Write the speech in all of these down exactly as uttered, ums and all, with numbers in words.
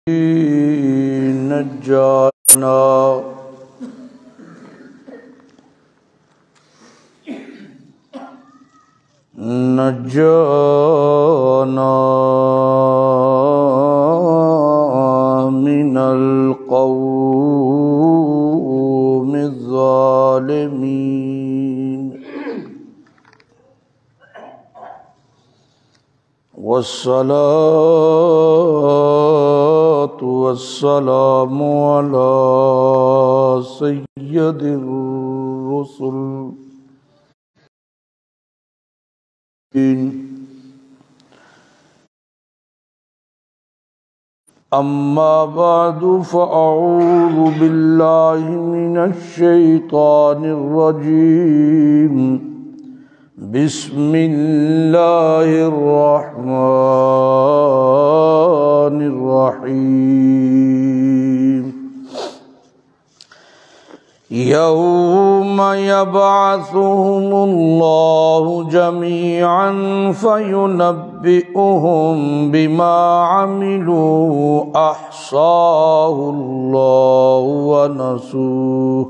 نجانا نجانا من القوم الظالمين والصلاة والسلام على سيد الرسل أما بعد فأعوذ بالله من الشيطان الرجيم بسم الله الرحمن الرحيم يوم يبعثهم الله جميعا فينبئهم بما عملوا أحصاه الله ونسوه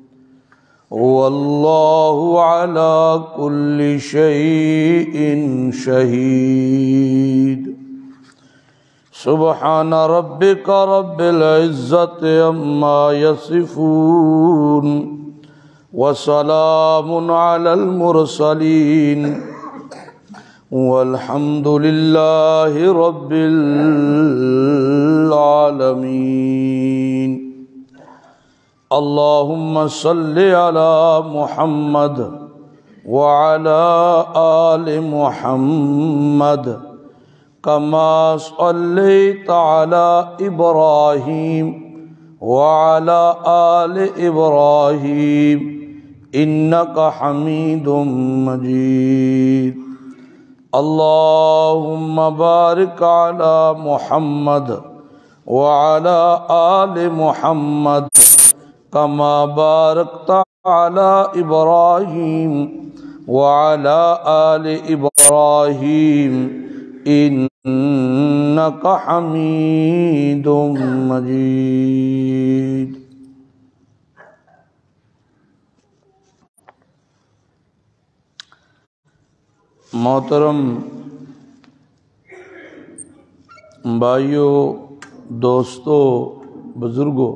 والله على كل شيء شهيد سبحان ربك رب العزة عما يصفون وسلام على المرسلين والحمد لله رب العالمين اللهم صل على محمد وعلى آل محمد كما صليت على إبراهيم وعلى آل إبراهيم إنك حميد مجيد اللهم بارك على محمد وعلى آل محمد كما باركت على إبراهيم وعلى آل إبراهيم إنك حميد مجيد محترم بھائیوں، دوستوں، بزرگوں،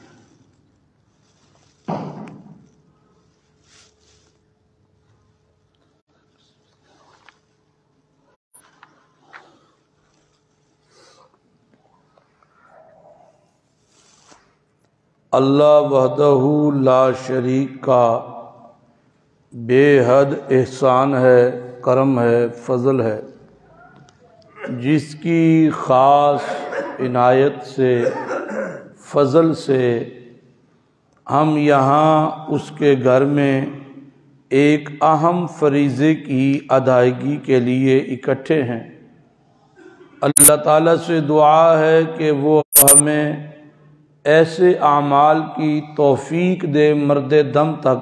اللہ وحدہ لا شریک کا بے حد احسان ہے، کرم ہے، فضل ہے، جس کی خاص عنایت سے، فضل سے ہم یہاں اس کے گھر میں ایک اہم فریضے کی ادائیگی کے لیے اکٹھے ہیں۔ اللہ تعالیٰ سے دعا ہے کہ وہ ہمیں ایسے اعمال کی توفیق دے مرد دم تک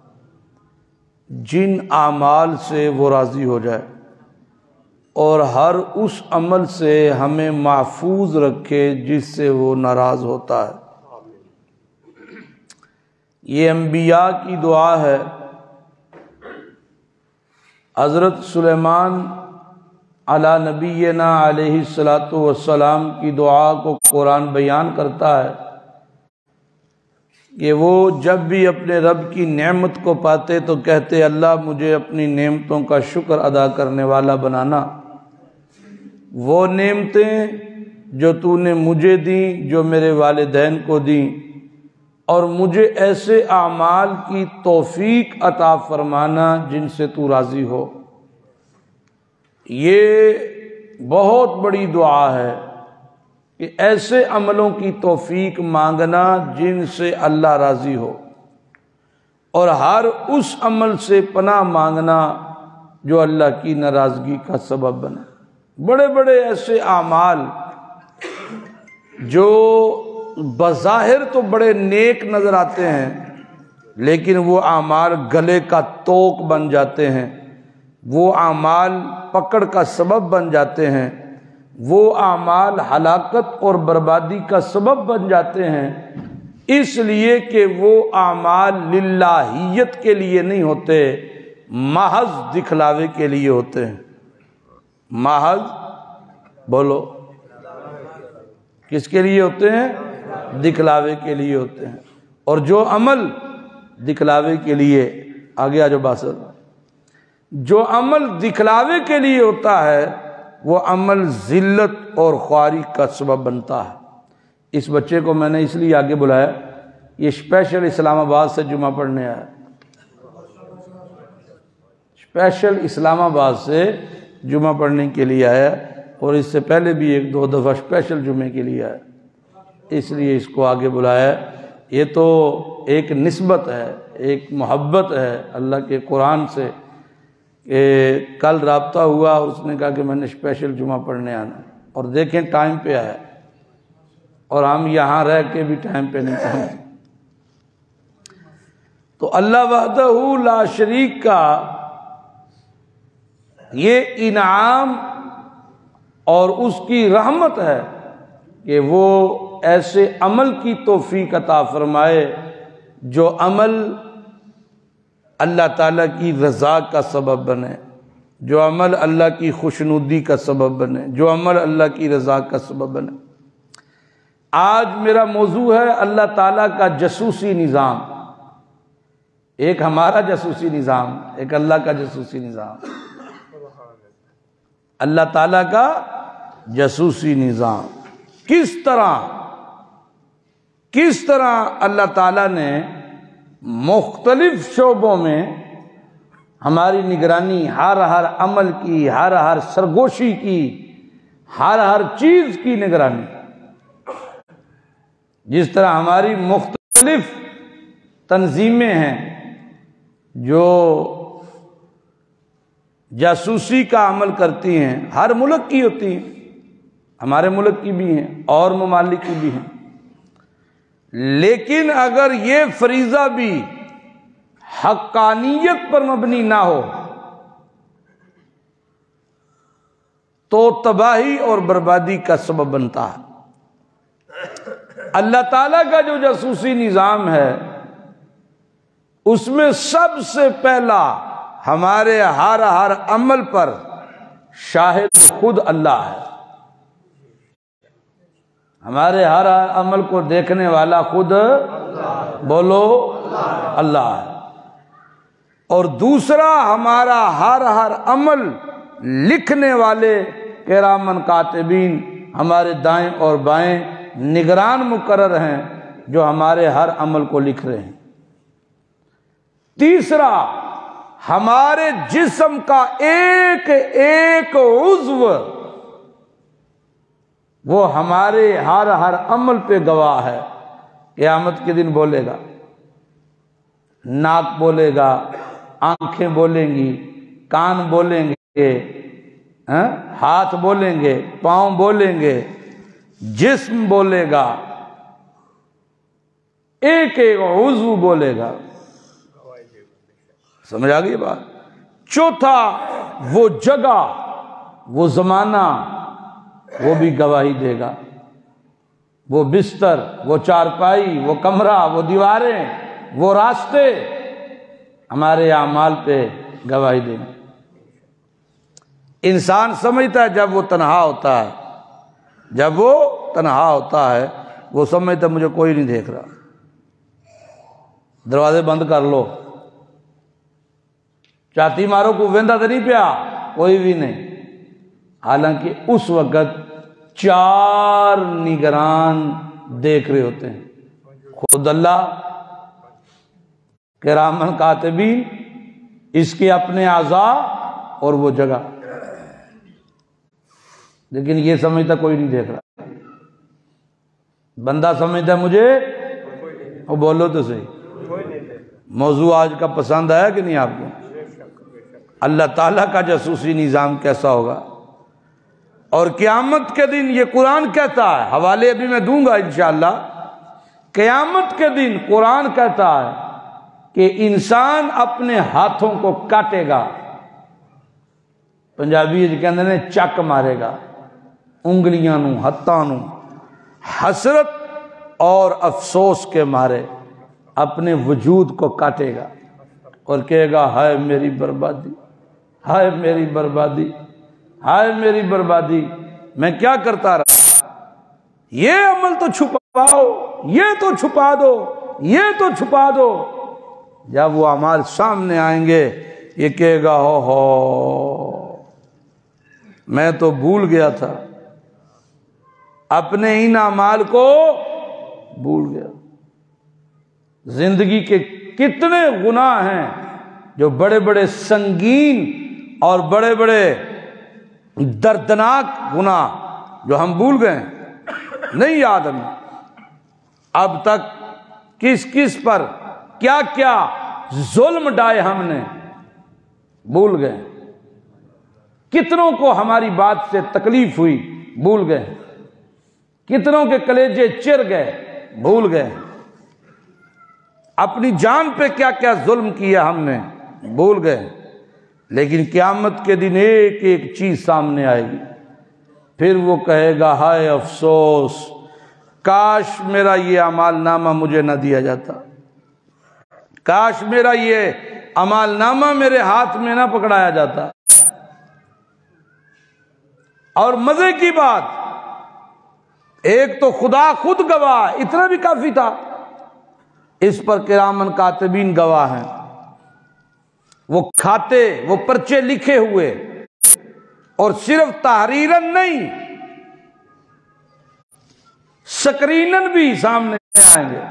جن اعمال سے وہ راضی ہو جائے، اور ہر اس عمل سے ہمیں محفوظ رکھے جس سے وہ ناراض ہوتا ہے۔ یہ انبیاء کی دعا ہے۔ حضرت سلیمان علی نبینا علیہ الصلاۃ والسلام کی دعا کو قرآن بیان کرتا ہے کہ وہ جب بھی اپنے رب کی نعمت کو پاتے تو کہتے اللہ مجھے اپنی نعمتوں کا شکر ادا کرنے والا بنانا۔ وہ نعمتیں جو تو نے مجھے دیں، جو میرے والدین کو دیں، اور مجھے ایسے اعمال کی توفیق عطا فرمانا جن سے تو راضی ہو۔ یہ بہت بڑی دعا ہے کہ ایسے عملوں کی توفیق مانگنا جن سے اللہ راضی ہو، اور ہر اس عمل سے پناہ مانگنا جو اللہ کی ناراضگی کا سبب بنے۔ بڑے بڑے ایسے اعمال جو بظاہر تو بڑے نیک نظر آتے ہیں، لیکن وہ اعمال گلے کا توق بن جاتے ہیں، وہ اعمال پکڑ کا سبب بن جاتے ہیں، وہ اعمال ہلاکت اور بربادی کا سبب بن جاتے ہیں، اس لیے کہ وہ اعمال للہیت کے لیے نہیں ہوتے، محض دکھلاوے کے لیے ہوتے ہیں۔ محض بولو کس کے لیے ہوتے ہیں؟ دکھلاوے کے لیے ہوتے ہیں۔ اور جو عمل دکھلاوے کے لیے، آگے آ جو باسل، جو عمل دکھلاوے کے لیے ہوتا ہے وہ عمل ذلت اور خواری کا سبب بنتا ہے۔ اس بچے کو میں نے اس لیے آگے بلایا، یہ اسپیشل اسلام آباد سے جمعہ پڑھنے آیا، اسپیشل اسلام آباد سے جمعہ پڑھنے کے لیے آیا، اور اس سے پہلے بھی ایک دو دفعہ اسپیشل جمعے کے لیے آیا، اس لیے اس کو آگے بلایا۔ یہ تو ایک نسبت ہے، ایک محبت ہے اللہ کے قرآن سے، کہ کل رابطہ ہوا، اس نے کہا کہ میں نے اسپیشل جمعہ پڑھنے آنا، اور دیکھیں ٹائم پہ آیا، اور ہم یہاں رہ کے بھی ٹائم پہ نہیں پہنچے۔ تو اللہ وحدہ لا شریک کا یہ انعام اور اس کی رحمت ہے کہ وہ ایسے عمل کی توفیق عطا فرمائے جو عمل اللہ تعالیٰ کی رضا کا سبب بنے، جو عمل اللہ کی خوشنودی کا سبب بنے، جو عمل اللہ کی رضا کا سبب بنے۔ آج میرا موضوع ہے اللہ تعالیٰ کا جاسوسی نظام، ایک ہمارا جاسوسی نظام، ایک اللہ کا جاسوسی نظام، اللہ تعالیٰ کا جاسوسی نظام۔ کس طرح کس طرح اللہ تعالیٰ نے مختلف شعبوں میں ہماری نگرانی، ہر ہر عمل کی، ہر ہر سرگوشی کی، ہر ہر چیز کی نگرانی، جس طرح ہماری مختلف تنظیمیں ہیں جو جاسوسی کا عمل کرتی ہیں، ہر ملک کی ہوتی ہیں، ہمارے ملک کی بھی ہیں اور ممالک کی بھی ہیں، لیکن اگر یہ فریضہ بھی حقانیت پر مبنی نہ ہو تو تباہی اور بربادی کا سبب بنتا ہے۔ اللہ تعالیٰ کا جو جاسوسی نظام ہے اس میں سب سے پہلا ہمارے ہر ہر عمل پر شاہد خود اللہ ہے، ہمارے ہر ہر عمل کو دیکھنے والا خود بولو اللہ ہے۔ اور دوسرا ہمارا ہر ہر عمل لکھنے والے کرامن کاتبین ہمارے دائیں اور بائیں نگران مقرر ہیں جو ہمارے ہر عمل کو لکھ رہے ہیں۔ تیسرا ہمارے جسم کا ایک ایک عضو وہ ہمارے ہر ہر عمل پہ گواہ ہے، قیامت کے دن بولے گا، ناک بولے گا، آنکھیں بولیں گی، کان بولیں گے، ہاتھ بولیں گے، پاؤں بولیں گے، جسم بولے گا، ایک ایک عضو بولے گا۔ سمجھ آ گئی بات؟ چوتھا وہ جگہ، وہ زمانہ، وہ بھی گواہی دے گا، وہ بستر، وہ چارپائی، وہ کمرہ، وہ دیواریں، وہ راستے ہمارے اعمال پہ گواہی دیں گے۔ انسان سمجھتا ہے جب وہ تنہا ہوتا ہے، جب وہ تنہا ہوتا ہے وہ سمجھتا ہے مجھے کوئی نہیں دیکھ رہا، دروازے بند کر لو، چاتی مارو کو ویندا تو نہیں پیا، کوئی بھی نہیں۔ حالانکہ اس وقت چار نگران دیکھ رہے ہوتے ہیں، خود اللہ، کرامن کاتبین، اس کے اپنے اعضاء اور وہ جگہ، لیکن یہ سمجھتا کوئی نہیں دیکھ رہا۔ بندہ سمجھتا مجھے، وہ بولو تو صحیح، موضوع آج کا پسند آیا کہ نہیں آپ کو؟ اللہ تعالیٰ کا جاسوسی نظام کیسا ہوگا؟ اور قیامت کے دن یہ قرآن کہتا ہے، حوالے ابھی میں دوں گا انشاءاللہ، قیامت کے دن قرآن کہتا ہے کہ انسان اپنے ہاتھوں کو کاٹے گا، پنجابی کہتے ہیں چک مارے گا، انگلیاں نو ہتھاں نو حسرت اور افسوس کے مارے اپنے وجود کو کاٹے گا اور کہے گا ہائے میری بربادی، ہائے میری بربادی، ہائے میری بربادی، میں کیا کرتا رہا، یہ عمل تو چھپاؤ، یہ تو چھپا دو، یہ تو چھپا دو۔ جب وہ اعمال سامنے آئیں گے یہ کہے گا ہو ہو میں تو بھول گیا تھا، اپنے ان اعمال کو بھول گیا۔ زندگی کے کتنے گناہ ہیں جو بڑے بڑے سنگین اور بڑے بڑے دردناک گناہ جو ہم بھول گئے، نہیں یاد ہمیں اب تک کس کس پر کیا کیا ظلم ڈائے ہم نے، بھول گئے۔ کتنوں کو ہماری بات سے تکلیف ہوئی، بھول گئے۔ کتنوں کے کلیجے چر گئے، بھول گئے۔ اپنی جان پہ کیا کیا ظلم کیا ہم نے، بھول گئے۔ لیکن قیامت کے دن ایک ایک چیز سامنے آئے گی، پھر وہ کہے گا ہائے افسوس، کاش میرا یہ اعمال نامہ مجھے نہ دیا جاتا، کاش میرا یہ اعمال نامہ میرے ہاتھ میں نہ پکڑایا جاتا۔ اور مزے کی بات، ایک تو خدا خود گواہ، اتنا بھی کافی تھا، اس پر کرامن کاتبین گواہ ہیں، وہ کھاتے، وہ پرچے لکھے ہوئے، اور صرف تحریرن نہیں سکرینن بھی سامنے آئیں گے،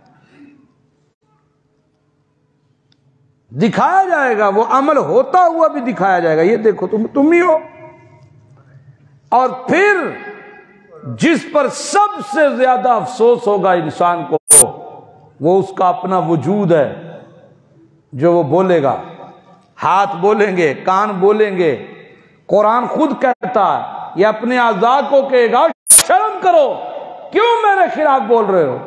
دکھایا جائے گا، وہ عمل ہوتا ہوا بھی دکھایا جائے گا، یہ دیکھو تم تم ہی ہو۔ اور پھر جس پر سب سے زیادہ افسوس ہوگا انسان کو، وہ اس کا اپنا وجود ہے، جو وہ بولے گا، ہاتھ بولیں گے، کان بولیں گے۔ قرآن خود کہتا ہے، یہ اپنے اعضاء کو کہے گا شرم کرو، کیوں میرے خلاف بول رہے ہو؟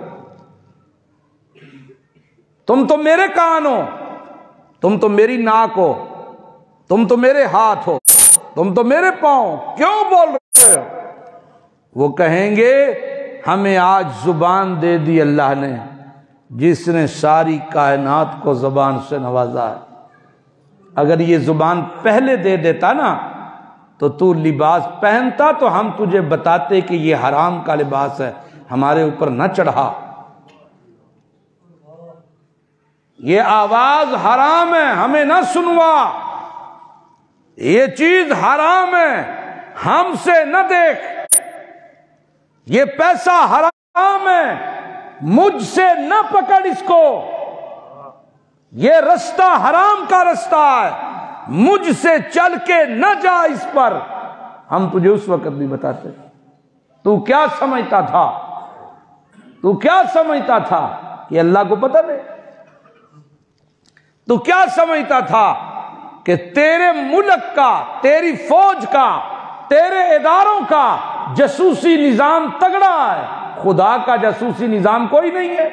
تم تو میرے کان ہو، تم تو میری ناک ہو، تم تو میرے ہاتھ ہو، تم تو میرے پاؤں، کیوں بول رہے ہو؟ وہ کہیں گے ہمیں آج زبان دے دی اللہ نے، جس نے ساری کائنات کو زبان سے نوازا ہے۔ اگر یہ زبان پہلے دے دیتا نا تو تو لباس پہنتا تو ہم تجھے بتاتے کہ یہ حرام کا لباس ہے، ہمارے اوپر نہ چڑھا، یہ آواز حرام ہے، ہمیں نہ سنوا، یہ چیز حرام ہے، ہم سے نہ دیکھ، یہ پیسہ حرام ہے، مجھ سے نہ پکڑ اس کو، یہ رستہ حرام کا رستہ ہے، مجھ سے چل کے نہ جا اس پر۔ ہم تجھے اس وقت بھی بتاتے، تو کیا سمجھتا تھا، تو کیا سمجھتا تھا کہ اللہ کو پتہ نہیں؟ تو کیا سمجھتا تھا کہ تیرے ملک کا، تیری فوج کا، تیرے اداروں کا جاسوسی نظام تگڑا ہے؟ خدا کا جاسوسی نظام کوئی نہیں ہے۔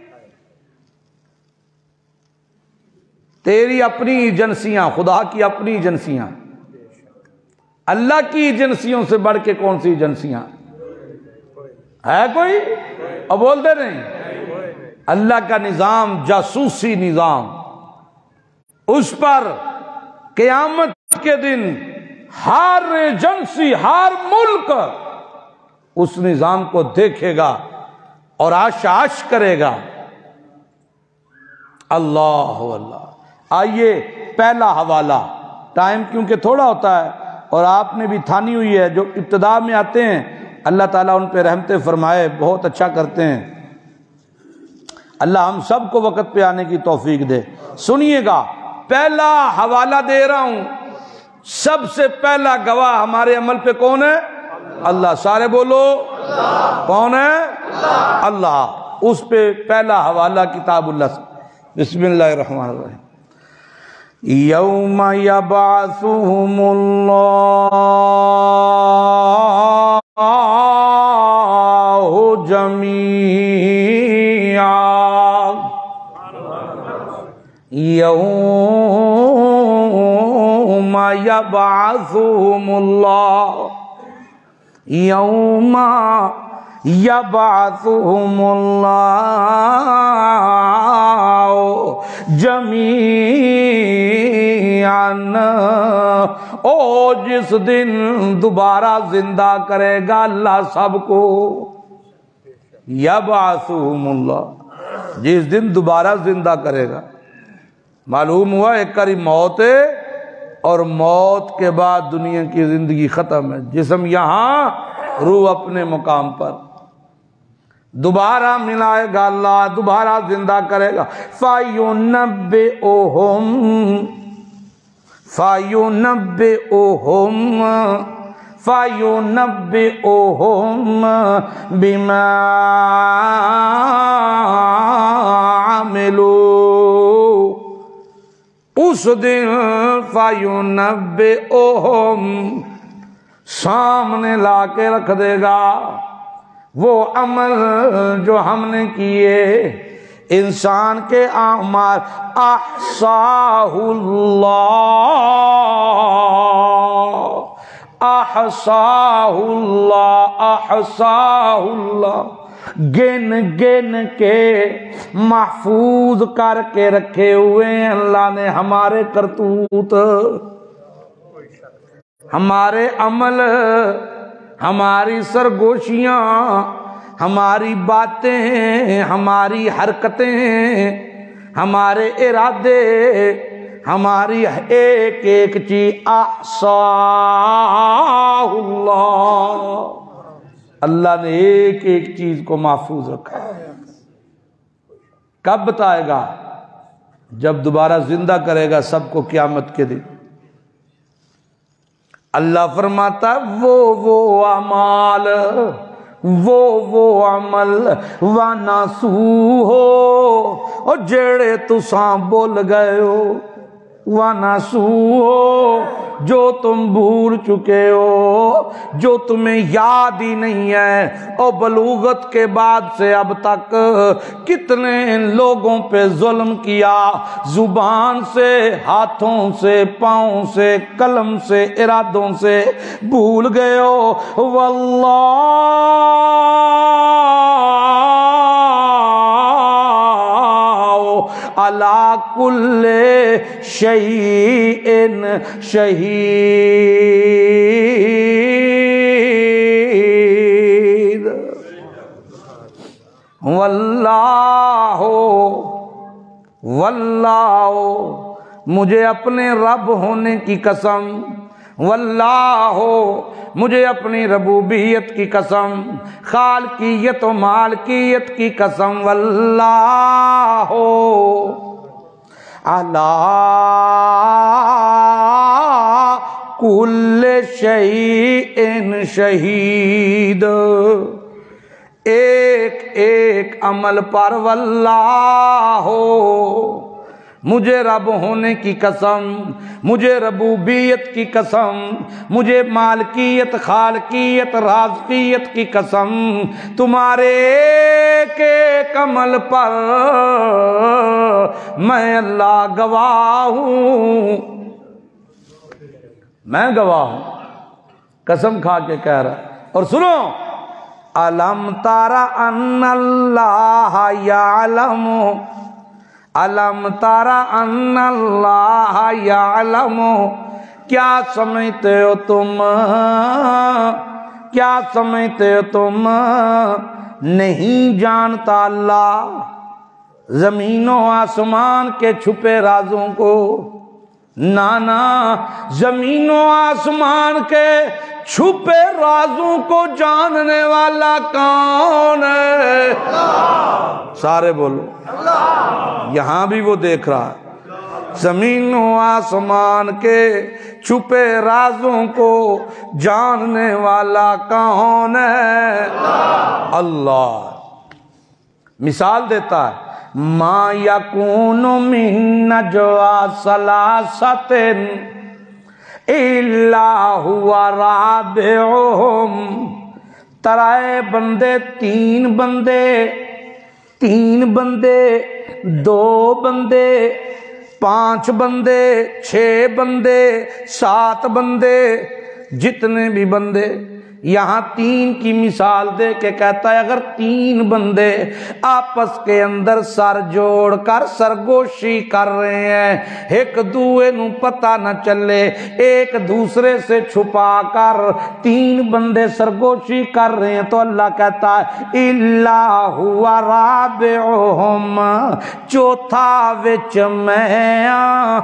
تیری اپنی ایجنسیاں، خدا کی ایجنسیاں ایجنسیاں، اللہ کی ایجنسیوں سے بڑھ کے کون سی ایجنسیاں ہے کوئی؟ اور بولتے نہیں، اللہ کا نظام جاسوسی نظام، اس پر قیامت کے دن ہر ایجنسی، ہر ملک اس نظام کو دیکھے گا اور آش آش کرے گا۔ اللہ اللہ۔ آئیے پہلا حوالہ، ٹائم کیونکہ تھوڑا ہوتا ہے اور آپ نے بھی تھانی ہوئی ہے، جو ابتدا میں آتے ہیں اللہ تعالیٰ ان پہ رحمتیں فرمائے، بہت اچھا کرتے ہیں، اللہ ہم سب کو وقت پہ آنے کی توفیق دے۔ سنیے گا، پہلا حوالہ دے رہا ہوں، سب سے پہلا گواہ ہمارے عمل پہ کون ہے؟ اللہ۔ سارے بولو اللہ۔ کون ہے؟ اللہ۔ اللہ۔ اس پہ پہلا حوالہ کتاب اللہ سے۔ بسم اللہ الرحمن الرحیم۔ یوم یبعثہم اللہ جمیعا، یوم یبعثہم اللہ، یوم یبعثہم اللہ جمیعا، او جس دن دوبارہ زندہ کرے گا اللہ سب کو، یبعثہم اللہ، جس دن دوبارہ زندہ کرے گا۔ معلوم ہوا ایک کری موت ہے اور موت کے بعد دنیا کی زندگی ختم ہے، جسم یہاں، روح اپنے مقام پر۔ دوبارہ ملائے گا اللہ، دوبارہ زندہ کرے گا۔ فَيُنَبِّئُهُمْ فَيُنَبِّئُهُمْ فَيُنَبِّئُهُمْ بِمَا عَمِلُوا، اس دن فَيُنَبِّئُهُمْ سامنے لا کے رکھ دے گا وہ عمل جو ہم نے کیے، انسان کے اعمال، احصاہ اللہ احصاہ اللہ احصاہ اللہ، گن گن کے محفوظ کر کے رکھے ہوئے ہیں اللہ نے ہمارے کرتوت، ہمارے عمل، ہماری سرگوشیاں، ہماری باتیں، ہماری حرکتیں، ہمارے ارادے، ہماری ایک ایک چیز احصاہ اللہ، اللہ نے ایک ایک چیز کو محفوظ رکھا۔ کب بتائے گا؟ جب دوبارہ زندہ کرے گا سب کو قیامت کے دن۔ اللہ فرماتا وہ وہ اعمال، وہ وہ عمل وَنَسُوهُ، اور جڑے تساں بول گئے ہو، وَنَسُوهُ جو تم بھول چکے ہو، جو تمہیں یاد ہی نہیں ہے، اور بلوغت کے بعد سے اب تک کتنے لوگوں پہ ظلم کیا، زبان سے، ہاتھوں سے، پاؤں سے، قلم سے، ارادوں سے بھول گئے ہو۔ واللہ علی کل شیء شہید، واللہ واللہ مجھے اپنے رب ہونے کی قسم، واللہ مجھے اپنی ربوبیت کی قسم، خالقیت و مالکیت کی قسم، واللہ علی کل شیء شہید، ایک ایک عمل پر واللہ مجھے رب ہونے کی قسم، مجھے ربوبیت کی قسم، مجھے مالکیت، خالقیت، رازقیت کی قسم، تمہارے ایک ایک عمل پر میں اللہ گواہ ہوں، میں گواہ ہوں، قسم کھا کے کہہ رہا ہے۔ اور سنو، الم تر ان اللہ یعلم، الم تر ان اللہ یعلم، کیا سمجھتے ہو تم، کیا سمجھتے ہو تم نہیں جانتا اللہ زمین و آسمان کے چھپے رازوں کو؟ نانا، زمین و آسمان کے چھپے رازوں کو جاننے والا کون ہے؟ سارے بولو اللہ۔ یہاں بھی وہ دیکھ رہا ہے، زمین و آسمان کے چھپے رازوں کو جاننے والا کون ہے؟ اللہ۔ مثال دیتا ہے، ما یکون من نجوا ثلاثۃ الا هو رابعهم، ترائے بندے، تین بندے، تین بندے، دو بندے، پانچ بندے، چھ بندے، سات بندے، جتنے بھی بندے، یہاں تین کی مثال دے کے کہتا ہے اگر تین بندے آپس کے اندر سر جوڑ کر سرگوشی کر رہے ہیں، ایک دوے نو پتہ نہ چلے، ایک دوسرے سے چھپا کر تین بندے سرگوشی کر رہے ہیں، تو اللہ کہتا ہے اِلَّا هُوَ رَابِعُهُمْ، چوتھا وچ میں آں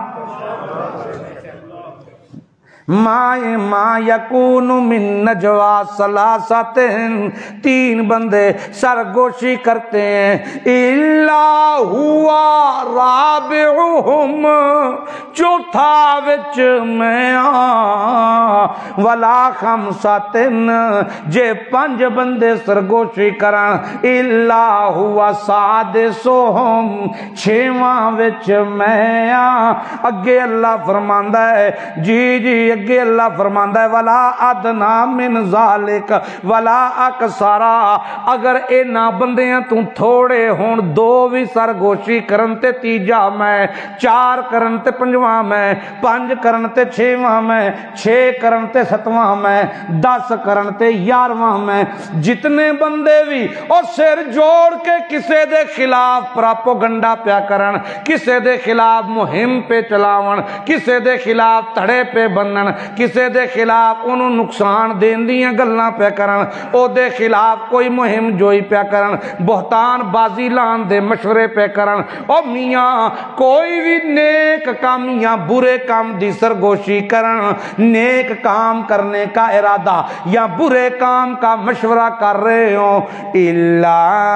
ما ما یکون من نجوا ثلاثۃ، تین بندے سرگوشی کرتے ہیں، الا ہوا رابعہم، چوتھا وچ میں آں، ولا خمسۃ، جے پنج بندے سرگوشی کرن، الا ہوا سادسہم، چھواں وچ میں آں۔ اگے اللہ فرماندا ہے جی جی اگے اللہ فرماندا ہے ولا ادنا من ذالک ولا اکثرا، اگر اینا بندیاں تو تھوڑے ہون، دو بھی سرگوشی کرن تے تیجا میں، چار کرن تے پنجواں میں، پانچ کرن تے چھواں میں، چھ کرن تے ستواں میں، دس کرن تے یارواں میں، جتنے بندے بھی اور سر جوڑ کے کسے دے خلاف پراپوگنڈا پیا کرن، کسے دے خلاف مہم پہ چلاون، کسے دے خلاف تھڑے پہ بنن، کسے دے خلاف انہوں نقصان دین دیاں گلاں پہ کرن، او دے خلاف کوئی مہم جوئی پہ کرن، بہتان بازی لان دے مشورے پہ کرن، او میاں کوئی بھی نیک کام یا برے کام دی سرگوشی کرن، نیک کام کرنے کا ارادہ یا برے کام کا مشورہ کر رہے ہوں، الا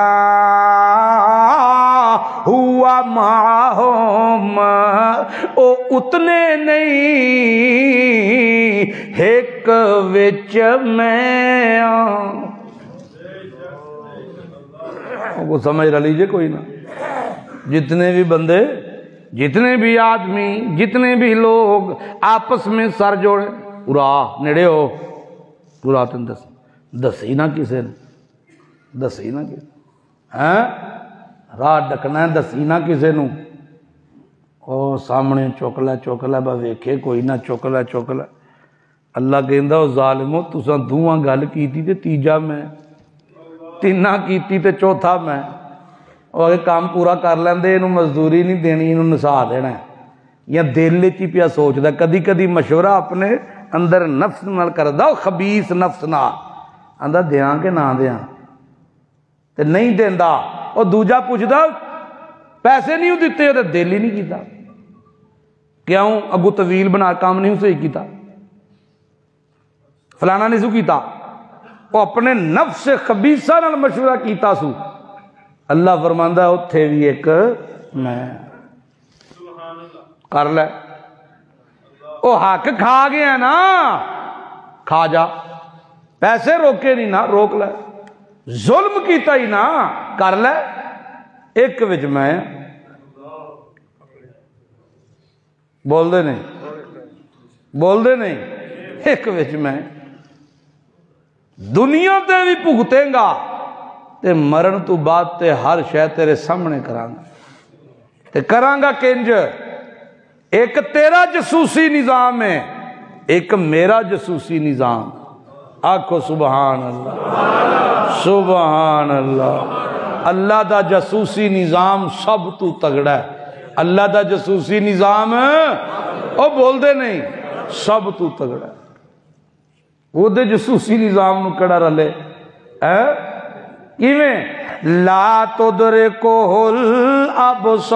ہوا معہم، او اتنے نہیں ایک وچ میں آں۔ کو سمجھ رہ لیجئے کوئی نہ، جتنے بھی بندے، جتنے بھی آدمی، جتنے بھی لوگ آپس میں سر جوڑے، پورا نڑے ہو پورا تن دس دسی نہ کسے نے، دسی نہ کسے ہاں راہ ڈکنا ہے، دسی نہ کسے نو، او سامنے چوکلا چوکلا با ویکھے کوئی نہ چوکلا چوکلا۔ اللہ کہندا او ظالمو تساں دوواں گل کیتی تے تیجا میں، تینہ کیتی تے چوتھا میں، او اگے کام پورا کر لیندے، انہوں مزدوری نہیں دینی، انہوں نسا دینا ہے، یا دل چی پیا سوچدا، کدی کدی مشورہ اپنے اندر نفس نال کردا، خبیث نفس نال آندا دیاں کہ نہ دیاں، تے نہیں دیندا، او دوجا پوچھدا پیسے نہیں دیتے، تے دل ہی نہیں کیتا، کیوں اگو طویل بنا کام نہیں صحیح کیتا، فلانا نہیں سو کیتا، وہ اپنے نفس خبیثہ نال مشورہ کیتا سو۔ اللہ فرماندا ہے اتھے بھی ایک میں کر لے، وہ حق کھا گیا نا، کھا جا، پیسے روکے نہیں نا، روک لے، ظلم کیتا ہی نا، کر لے، ایک وچ میں بول دے نہیں بول دے نہیں ایک وچ میں دنیا تے بھی بھگتیں گا تے مرن تو بعد تے ہر شے تیرے سامنے کرانگا، تے کرانگا کنج، ایک تیرا جسوسی نظام ہے، ایک میرا جسوسی نظام، آکھو سبحان اللہ سبحان اللہ۔ اللہ دا جسوسی نظام سب تو تگڑا ہے، اللہ دا جسوسی نظام او بول دے نہیں سب تو تگڑا ہے، وہ دے جسوسی نظام نو کڑا رلے کیویں لا تدرکہ الابصار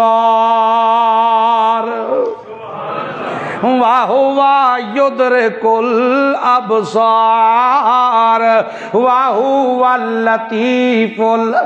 وَهُوَ يُدْرِكُ الْأَبْصَارَ وَهُوَ اللَّطِيفُ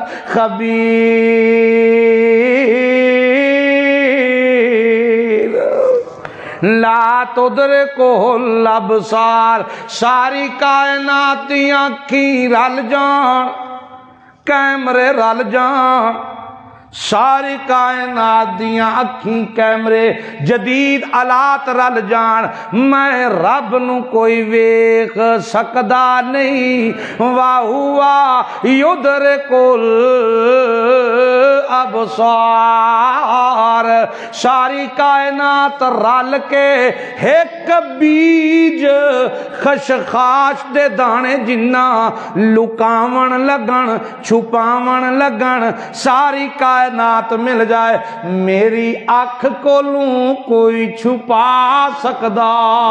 الْخَبِيرُ۔ لا تدرکہ الابصار، ساری کائنات دی آنکھیں رل جان، کیمرے رل جان، ساری کائنات دیاں اکھیں کیمرے جدید آلات رل جان، میں رب نو کوئی ویکھ سکدا نہیں، وَهُوَ يُدْرِكُ الْأَبْصَارَ، ساری کائنات رل کے ایک بیج خشخاش دے دانے جنہ لکاون لگن چھپاون لگن ساری کائنات مل جائے میری اکھ کولوں کوئی چھپا سکدا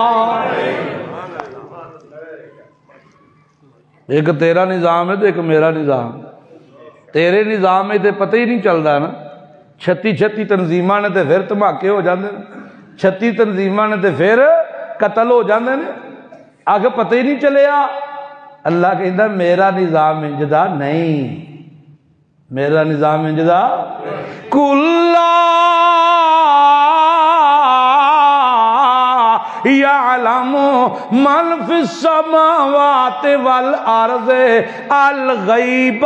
ایک تیرا نظام ہے تو ایک میرا نظام تیرے نظام میں تے پتہ ہی نہیں چلدا نا چھتی چھتی تنظیماں نے تے پھر دھماکے ہو جاندے نے چھتی تنظیماں نے تے پھر قتل ہو جاندے نے آگے پتہ ہی نہیں چلیا اللہ کہندا میرا نظام انجدا نہیں میرا نظام انجدا کلا یعلم من فی السماوات والارض الغیب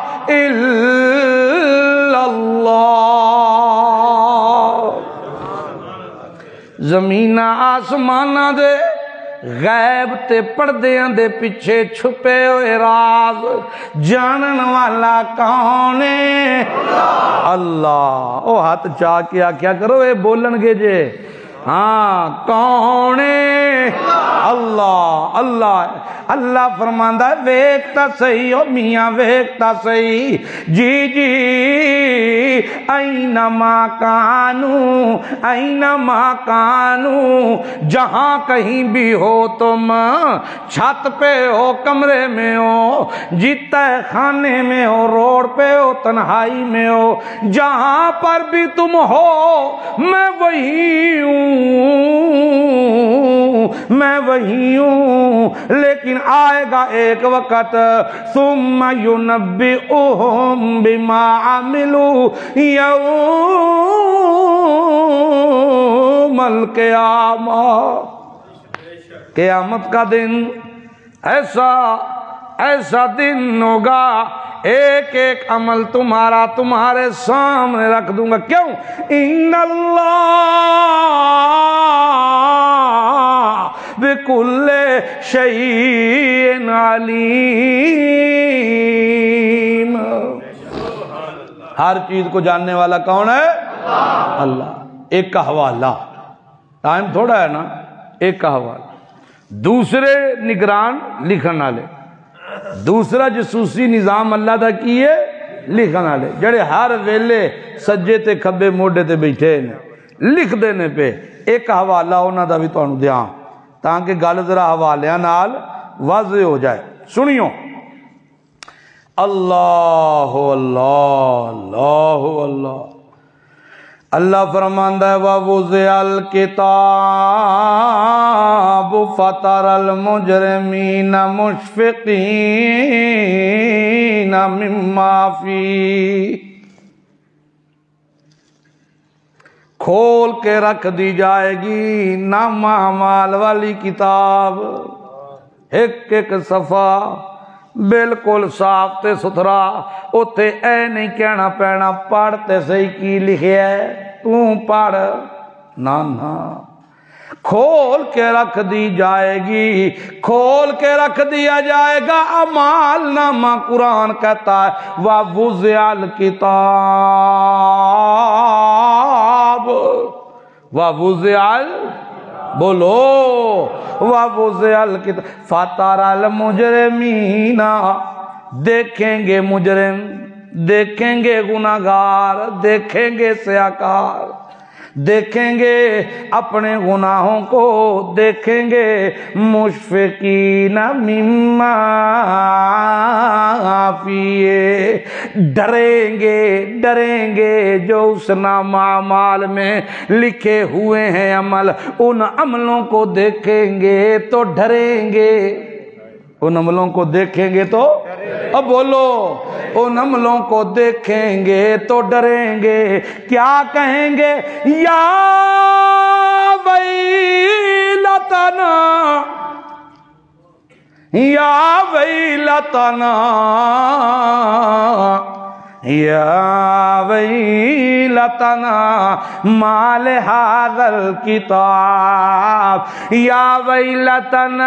الا اللہ زمین آسمانہ دے غیب تے پردیاں دے پیچھے چھپے ہوئے راز جانن والا کون ہے اللہ او ہاتھ چاہ کیا کیا کرو اے بولن گے جے ہاں کون ہے اللہ اللہ اللہ فرماندا ہے ویکھتا صحیح او میاں ویکھتا صحیح جی جی اینما کانو اینما کانو جہاں کہیں بھی ہو تم چھت پہ ہو کمرے میں ہو جیتا ہے خانے میں ہو روڈ پہ ہو تنہائی میں ہو جہاں پر بھی تم ہو میں وہی ہوں میں وہی ہوں لیکن آئے گا ایک وقت ثم ينبئهم بما عملوا یوم القیامہ قیامت کا دن ایسا ایسا دن ہوگا ایک ایک عمل تمہارا تمہارے سامنے رکھ دوں گا کیوں ان اللہ بکل شیء علیم ہر چیز کو جاننے والا کون ہے اللہ ایک کا حوالہ ٹائم تھوڑا ہے نا ایک کا حوالہ دوسرے نگران لکھن والے دوسرا جسوسی نظام اللہ دا کیے لکھن والے جڑے ہر ویلے سجے تے کھبے موڈے تے بیٹھے نے لکھ دینے پہ ایک حوالہ انہاں دا بھی تانوں دیاں تاکہ گل ذرا حوالیاں نال واضح ہو جائے سنیو اللہ اللہ اللہ اللہ اللہ فرماندہ ہے وَوُضِعَ الْكِتَابُ فَتَرَ الْمُجْرِمِينَ مُشْفِقِينَ مِمَّا فِيهِ کھول کے رکھ دی جائے گی نامہ اعمال والی کتاب ایک ایک صفحہ بالکل صاف تے ستھرا اوتے اے نہیں کہنا پینا پڑھتے صحیح کی لکھے ہے تو پڑھ نا نا کھول کے رکھ دی جائے گی کھول کے رکھ دیا جائے گا اعمال نامہ قرآن کہتا ہے وَوُضِعَ الْكِتَابُ وَوُضِعَ بولو وَوُضِعَ الْكِتَابُ فَتَرَ الْمُجْرِمِينَ دیکھیں گے مجرم دیکھیں گے گناہگار دیکھیں گے سیاکار دیکھیں گے اپنے گناہوں کو دیکھیں گے مشفقین مما فیہ ڈریں گے ڈریں گے جو اس نامہ اعمال میں لکھے ہوئے ہیں عمل ان عملوں کو دیکھیں گے تو ڈریں گے ان عملوں کو دیکھیں گے تو اب بولو ان عملوں کو دیکھیں گے تو ڈریں گے کیا کہیں گے یا ویلتنا یا ویلتنا یا ویلتنا ویلتنا ما لہذا الکتاب یا ویلتنا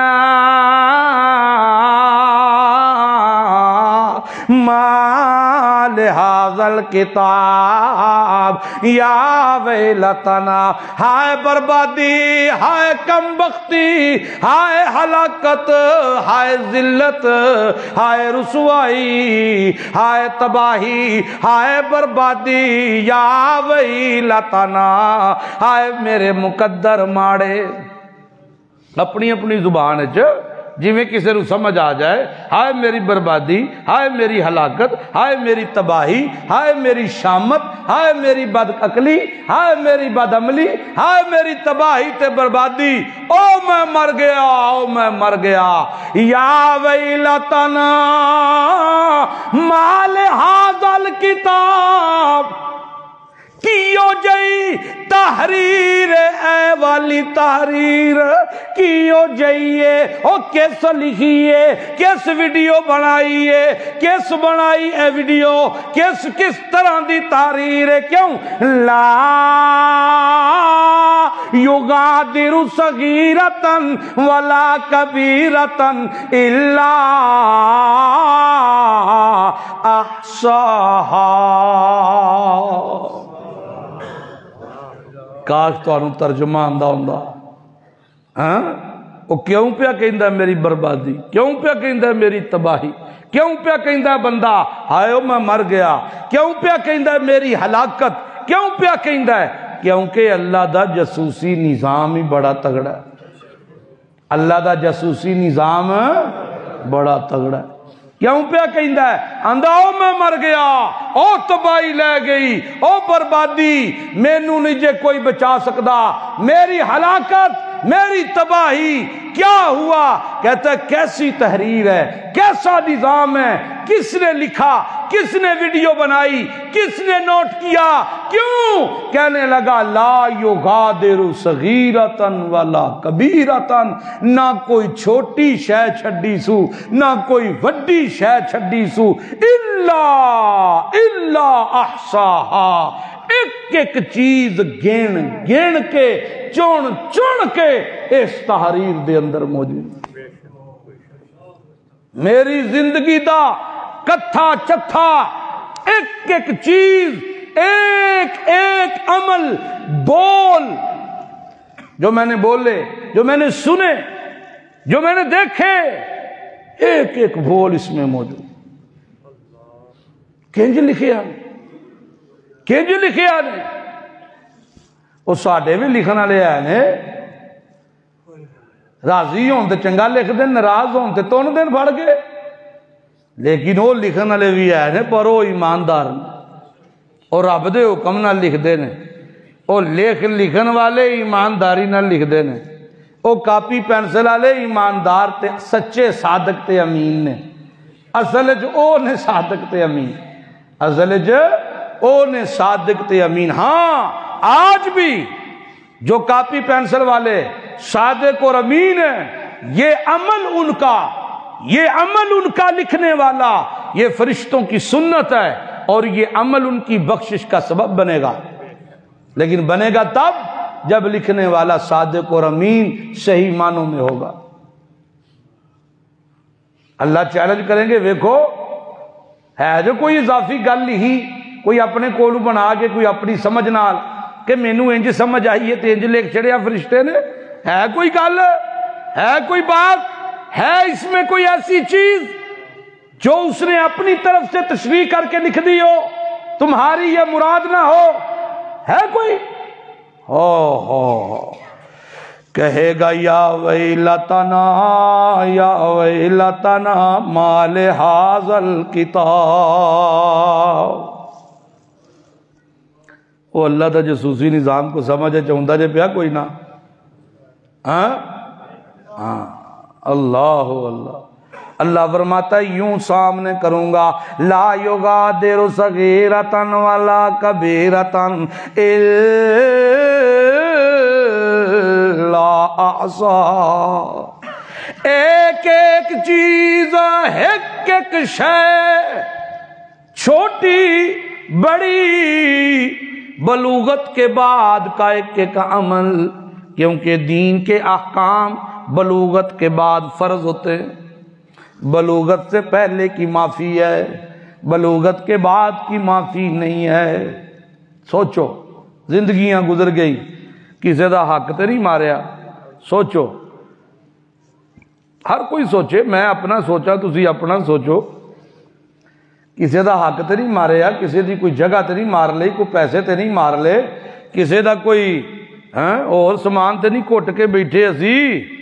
ما لہذا الکتاب یا ویلتنا، ہائے بربادی، ہائے کم بختی، ہائے ہلاکت، ہائے ذلت، ہائے رسوائی، ہائے تباہی، ہائے بربادی، یا ویلتنا، ہائے میرے مقدر ماڑے۔ اپنی اپنی زبان وچ جویں کسی نو سمجھ آ جائے، ہائے میری بربادی، ہائے میری ہلاکت، ہائے میری تباہی، ہائے میری شامت، ہائے میری بد عقلی، ہائے میری بد عملی، ہائے میری تباہی تے بربادی، او میں مر گیا، او میں مر گیا۔ یا ویلتنا ما لہذا الکتاب، کیوں جئی تحریر اے والی تحریر، کیوں جئیے او کس لکھیے، کس ویڈیو بنائیے، کس بنائی اے ویڈیو، کس کس طرح دی تحریر ہے، کیوں لا یغادر صغیرۃ ولا کبیرۃ الا احصاہا۔ کاش تانوں ترجمہ آندا ہوندا، ہاں وہ کیوں پیا کہندا میری بربادی، کیوں پیا کہندا میری تباہی، کیوں پیا کہندا بندہ ہائے او میں مر گیا، کیوں پیا کہندا میری ہلاکت، کیوں پیا کہندا ہے؟ کیونکہ اللہ دا جاسوسی نظام ہی بڑا تگڑا ہے، اللہ دا جاسوسی نظام بڑا تگڑا ہے۔ کیوں پیا کہندا ہے؟ آندا او میں مر گیا، او تباہی لے گئی، او بربادی، مینوں نہیں جے کوئی بچا سکدا، میری ہلاکت، میری تباہی، کیا ہوا؟ کہتا ہے کیسی تحریر ہے، کیسا نظام ہے، کس نے لکھا، کس نے ویڈیو بنائی، کس نے نوٹ کیا، کیوں؟ کہنے لگا لا یغادر صغیرۃ ولا کبیرۃ، نہ کوئی چھوٹی شے چھڈی سو، نہ کوئی وڈی شے چھڈی سو، الا الا احصاہا، ایک ایک چیز گن گن کے، چن چن کے اس تحریر دے اندر موجود۔ میری زندگی دا کتھا چتھا، ایک ایک چیز، ایک ایک عمل، بول جو میں نے بولے، جو میں نے سنے، جو میں نے دیکھے، ایک ایک بول اس میں موجود۔ کنج لکھے آنے، کنج لکھے آنے، وہ ساڈے بھی لکھن والے آنے، راضی ہون تے چنگا لکھ دین، ناراض ہون تے تن دن پھڑ گئے، لیکن وہ لکھن والے بھی آنے پر وہ ایماندار اور رب دے حکم نال لکھ دے نے، وہ لکھ لکھن والے ایمانداری نال لکھ دے نے، وہ کاپی پینسل والے ایماندار تے سچے صادق تے امین نے، اصل وچ او نے صادق تے امین، اصل وچ او نے صادق تے امین۔ ہاں آج بھی جو کاپی پینسل والے صادق اور امین ہیں، یہ عمل ان کا، یہ عمل ان کا لکھنے والا، یہ فرشتوں کی سنت ہے، اور یہ عمل ان کی بخشش کا سبب بنے گا، لیکن بنے گا تب جب لکھنے والا صادق اور امین صحیح معنوں میں ہوگا۔ اللہ چیلنج کریں گے، ویکھو ہے جو کوئی اضافی گل لکھی، کوئی اپنے کولو بنا کے، کوئی اپنی سمجھ نال کہ مینوں انج سمجھ آئی ہے تے انج لکھ چھڑیا فرشتے نے، ہے کوئی گل، ہے کوئی بات، ہے اس میں کوئی ایسی چیز جو اس نے اپنی طرف سے تشریح کر کے لکھ دی ہو، تمہاری یہ مراد نہ ہو؟ ہے کوئی؟ ہو ہو کہے گا یا ویلتنا یا ویلتنا ما لہذا الکتاب۔ وہ اللہ دا جاسوسی نظام کو سمجھے چاہتا جے پیا کوئی نہ، ہاں ہاں اللہ اللہ اللہ فرماتا ہے یوں سامنے کروں گا، لا یغادر صغیرۃ ولا کبیرۃ الا احصاہا، ایک ایک چیز، ایک ایک شے، چھوٹی بڑی، بلوغت کے بعد کا ایک ایک عمل، کیونکہ دین کے احکام بلوغت کے بعد فرض ہوتے ہیں۔ بلوغت سے پہلے کی معافی ہے، بلوغت کے بعد کی معافی نہیں ہے۔ سوچو، زندگیاں گزر گئی، کسی دا حق تے نہیں ماریا۔ سوچو، ہر کوئی سوچے، میں اپنا سوچا، تسی اپنا سوچو۔ کسی دا حق تے نہیں ماریا، کسی دی کوئی جگہ تے نہیں مار لئی، کوئی پیسے تے نہیں مار لے، کسی دا کوئی ہاں اور سامان تے نہیں کٹ کے بیٹھے اسی۔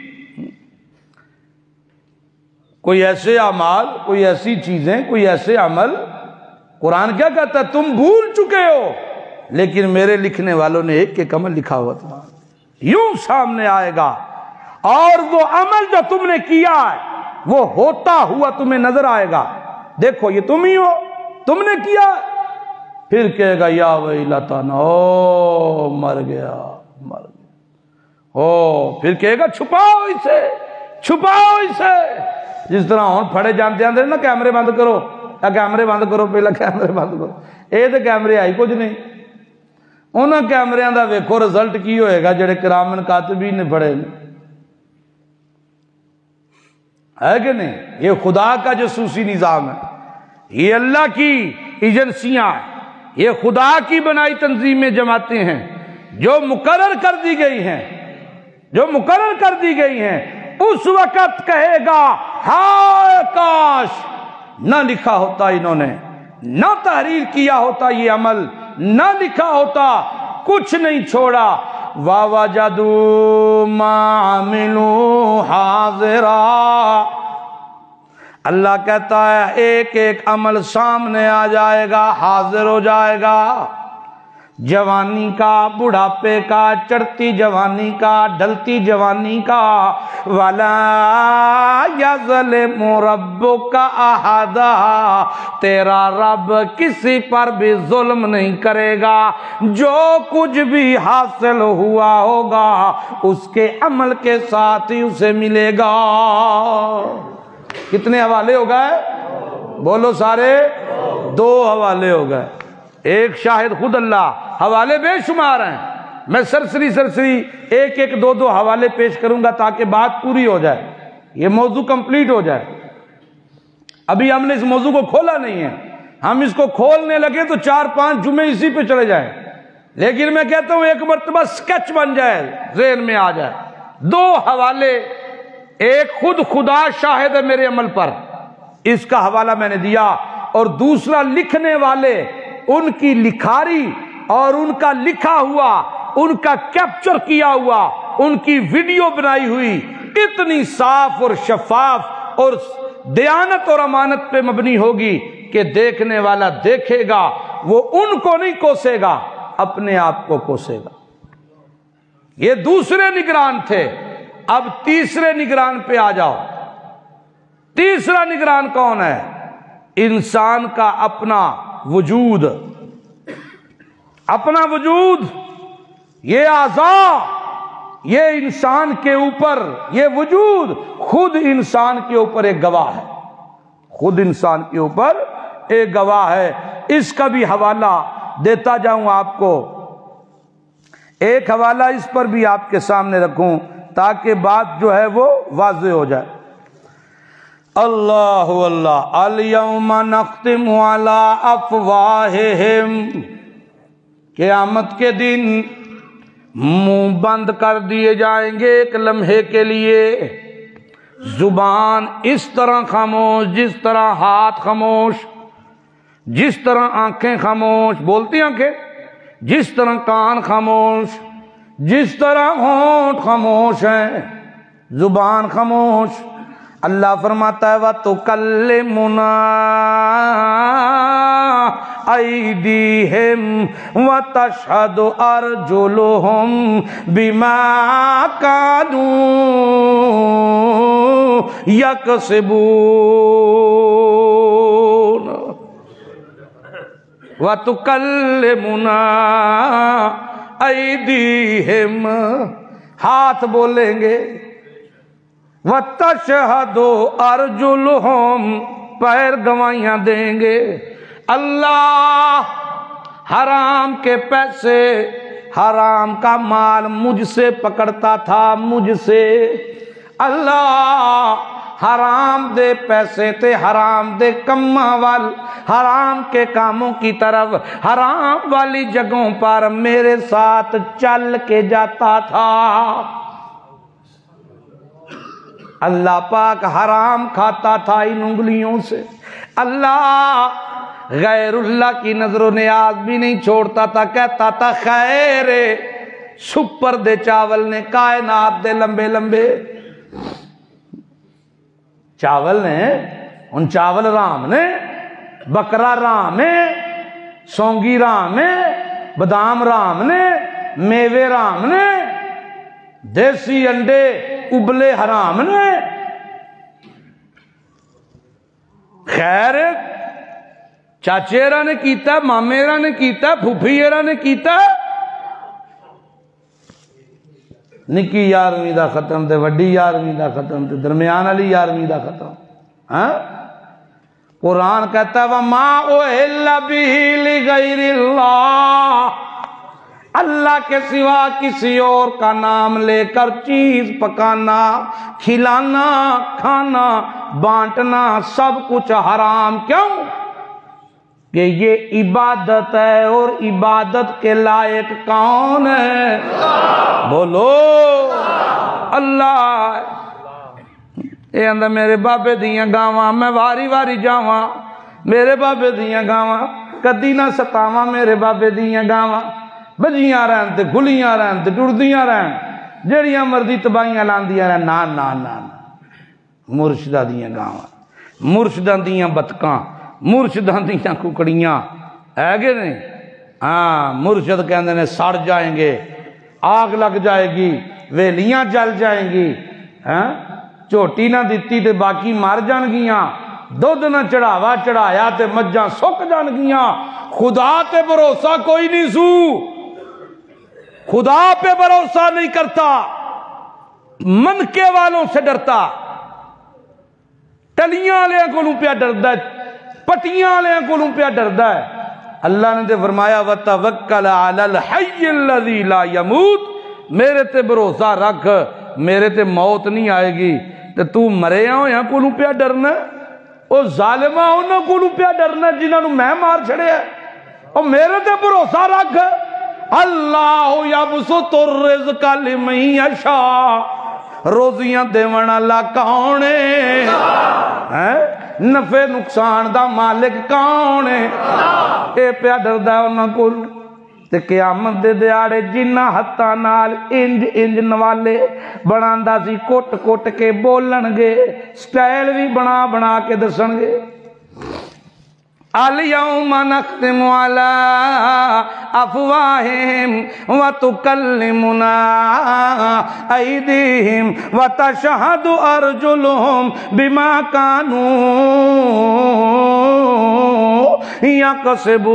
کوئی ایسے اعمال، کوئی ایسی چیزیں، کوئی ایسے عمل، قرآن کیا کہتا ہے؟ تم بھول چکے ہو، لیکن میرے لکھنے والوں نے ایک ایک عمل لکھا ہوا تھا، یوں سامنے آئے گا، اور وہ عمل جو تم نے کیا ہے وہ ہوتا ہوا تمہیں نظر آئے گا۔ دیکھو یہ تم ہی ہو، تم نے کیا، پھر کہے گا یا ویلتنا، او مر گیا مر گیا، او پھر کہے گا چھپاؤ اسے چھپاؤ اسے۔ جس طرح ہوں پھڑے جانتے ہیں نا، کیمرے بند کرو، کیمرے بند کرو، پہلا کیمرے بند کرو، اے تے کیمرے آئی کچھ نہیں۔ انہاں کیمریاں دا ویکھو رزلٹ کی ہوئے گا جڑے کرامن کاتبین نے پڑھے، ہے کہ نہیں؟ یہ خدا کا جاسوسی نظام ہے، یہ اللہ کی ایجنسیاں ہیں، یہ خدا کی بنائی تنظیمیں جماعتیں ہیں جو مقرر کر دی گئی ہیں، جو مقرر کر دی گئی ہیں۔ اس وقت کہے گا ہائے کاش نہ لکھا ہوتا انہوں نے، نہ تحریر کیا ہوتا یہ عمل، نہ لکھا ہوتا، کچھ نہیں چھوڑا۔ وَوَجَدُوا مَا عَمِلُوا حَاضِرًا، اللہ کہتا ہے ایک ایک عمل سامنے آ جائے گا، حاضر ہو جائے گا، جوانی کا، بڑھاپے کا، چڑھتی جوانی کا، ڈھلتی جوانی کا۔ وَلَا يَظْلِمُ رَبُّكَ أَحَدًا، تیرا رب کسی پر بھی ظلم نہیں کرے گا، جو کچھ بھی حاصل ہوا ہوگا اس کے عمل کے ساتھ ہی اسے ملے گا۔ کتنے حوالے ہو گئے؟ بولو سارے، دو حوالے ہو گئے، ایک شاہد خود اللہ، حوالے بے شمار ہیں۔ میں سرسری سرسری ایک ایک دو دو حوالے پیش کروں گا تاکہ بات پوری ہو جائے، یہ موضوع کمپلیٹ ہو جائے۔ ابھی ہم نے اس موضوع کو کھولا نہیں ہے، ہم اس کو کھولنے لگے تو چار پانچ جمعے اسی پہ چلے جائیں، لیکن میں کہتا ہوں ایک مرتبہ سکیچ بن جائے، ذہن میں آ جائے۔ دو حوالے، ایک خود خدا شاہد ہے میرے عمل پر، اس کا حوالہ میں نے دیا، اور دوسرا لکھنے والے، ان کی لکھاری اور ان کا لکھا ہوا، ان کا کیپچر کیا ہوا، ان کی ویڈیو بنائی ہوئی اتنی صاف اور شفاف اور دیانت اور امانت پہ مبنی ہوگی کہ دیکھنے والا دیکھے گا، وہ ان کو نہیں کوسے گا، اپنے آپ کو کوسے گا۔ یہ دوسرے نگران تھے، اب تیسرے نگران پہ آ جاؤ۔ تیسرا نگران کون ہے؟ انسان کا اپنا وجود، اپنا وجود، یہ اعضاء، یہ انسان کے اوپر، یہ وجود خود انسان کے اوپر ایک گواہ ہے، خود انسان کے اوپر ایک گواہ ہے۔ اس کا بھی حوالہ دیتا جاؤں آپ کو، ایک حوالہ اس پر بھی آپ کے سامنے رکھوں تاکہ بات جو ہے وہ واضح ہو جائے۔ اللہ اللہ، الیوم نختم علی افواہہم، قیامت کے دن منہ بند کر دیے جائیں گے ایک لمحے کے لیے، زبان اس طرح خاموش جس طرح ہاتھ خاموش، جس طرح آنکھیں خاموش، بولتی آنکھیں، جس طرح کان خاموش، جس طرح ہونٹ خاموش ہیں، زبان خاموش۔ اللہ فرماتا ہے وَتُكَلِّمُنَا أَيْدِيهِمْ وَتَشْهَدُ أَرْجُلُهُمْ بِمَا كَانُوا يَكْسِبُونَ۔ وَتُكَلِّمُنَا أَيْدِيهِمْ، ہاتھ بولیں گے، وَتَشْهَدُ أَرْجُلُهُمْ، پیر گواہیاں دیں گے۔ اللہ حرام کے پیسے، حرام کا مال مجھ سے پکڑتا تھا، مجھ سے۔ اللہ حرام دے پیسے تے حرام دے کماں وال، حرام کے کاموں کی طرف، حرام والی جگہوں پر میرے ساتھ چل کے جاتا تھا۔ اللہ پاک حرام کھاتا تھا ان انگلیوں سے۔ اللہ غیر اللہ کی نظر و نیاز بھی نہیں چھوڑتا تھا، کہتا تھا خیر سپر دے چاول نے، کائنات دے لمبے لمبے چاول نے، ان چاول رام نے، بکرا رام ہے، سونگی رام ہے، بادام رام نے، میوے رام نے، دیسی انڈے ابلے حرام نے۔ خیر چاچیرا نے کیتا، مامیرا نے کیتا، پھوپھیرا نے کیتا، نکی یارویں دا ختم تے وڈی یارویں دا ختم تے درمیان والی یارویں دا ختم۔ ہاں قرآن کہتا ہے وَمَا أُحِلَّ بِهِ لِغَيْرِ اللَّهِ، اللہ کے سوا کسی اور کا نام لے کر چیز پکانا، کھلانا، کھانا، بانٹنا سب کچھ حرام۔ کیوں؟ کہ یہ عبادت ہے، اور عبادت کے لائق کون ہے؟ بولو اللہ۔ اے اندر میرے بابے دیاں گاواں میں واری واری جاواں، میرے بابے دیاں گاواں کدی نہ ستاواں، میرے بابے دیاں گاواں بجیاں رہن تے گھلیاں رہن تے ٹردیاں رہن، جڑیاں مرضی تباہیاں لاندیاں رہن، نا نا نا مرشدہ دیاں گاواں، مرشدہ دیاں بتکاں، مرشدہ دیاں ککڑیاں ہے گے نہیں؟ ہاں مرشد کہندے نے سڑ جائیں گے، آگ لگ جائے گی، ویلیاں جل جائیں گی، ہاں چوٹی نہ دیتی تے باقی مر جان گیاں، دودھ نہ چڑھاوا چڑھایا تے مجھاں سک جان گیاں۔ خدا تے بھروسہ کوئی نہیں سو، خدا پہ بھروسہ نہیں کرتا، منکے والوں سے ڈرتا، ٹلیاں والے کو پیا ڈردا ہے، پٹیاں والے کو پیا ڈردا ہے۔ اللہ نے تے فرمایا وَتَوَكَّلْ عَلَى الْحَيِّ الَّذِي لَا يَمُوتُ، میرے تے بھروسہ رکھ، میرے تے موت نہیں آئے گی۔ تے تو مرے ہوں یا کو پیا ڈرنا، او ظالمہ انہوں کو پیا ڈرنا جنہوں نے میں مار چھڑے ہے، او میرے تے بھروسہ رکھ۔ اللہ یبسط الرزق لمن یشاء، روزیاں دیون والا کون ہے؟ نفع نقصان دا مالک کون ہے؟ اے پیا ڈردا انہاں کول۔ تے قیامت دے دیاڑے جنہ ہتھاں نال انج انج نوالے بناندا سی، کٹ کٹ کے بولن گے، سٹائل بھی بنا بنا کے دسن گے۔ اليوم نختم على افواہہم وتکلمنا ایدیہم وتشہد ارجلہم بما کانوا یکسبون۔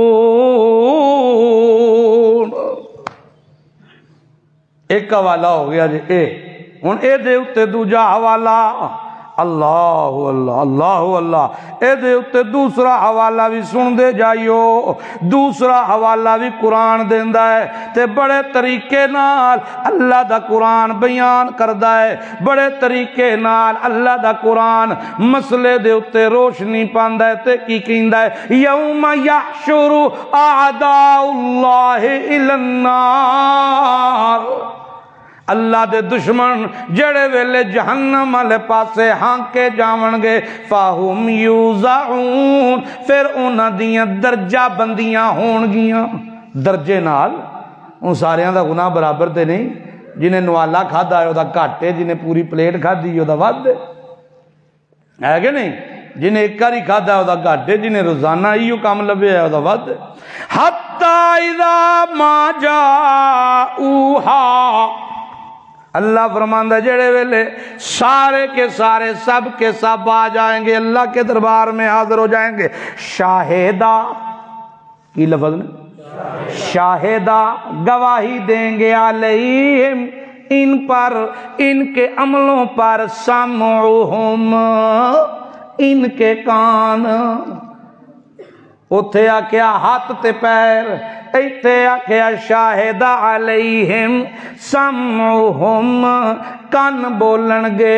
ایک حوالہ ہو گیا جی اے، ہن اے دے اتے دوجا حوالہ اللہ اللہ اللہ اللہ، اے دے اتے دوسرا حوالہ بھی سن دے جائیو۔ دوسرا حوالہ بھی قرآن دیندا ہے تے بڑے طریقے نال اللہ دا قرآن بیان کردا ہے، بڑے طریقے نال اللہ دا قرآن مسئلے دے اتے روشنی پاندا ہے تے کی کہندا ہے یوم یحشر اعداء اللہ الی النار، اللہ دے دشمن جڑے ویلے جہنم والے پاسے ہانکے جاون گے، فاہم یوزعون، پھر انہاں دیاں درجہ بندیاں ہون گیاں۔ درجے نال ان ساریاں دا گناہ برابر تے نہیں، جنہیں نوالا کھادا ہے او دا گھٹ ہے، جنہیں پوری پلیٹ کھادی او دا ود ہے کہ نہیں؟ جنہیں ایک کاری کھادا ہے او دا گھٹ ہے، جنہیں روزانہ ایو کام لبے ہے او دا ود ہے۔ حتی اذا ما جاؤہا، اللہ فرماندہ جڑے ویلے سارے کے سارے سب کے سب آ جائیں گے، اللہ کے دربار میں حاضر ہو جائیں گے، شاہدہ کی لفظ میں شاہدہ گواہی دیں گے، علیہم ان پر، ان کے عملوں پر، سمعہم ان کے کان، اتھے آکھیا ہاتھ تے پیر، ایتھے آکھیا شاہد علیہم سمعہم کان بولن گے،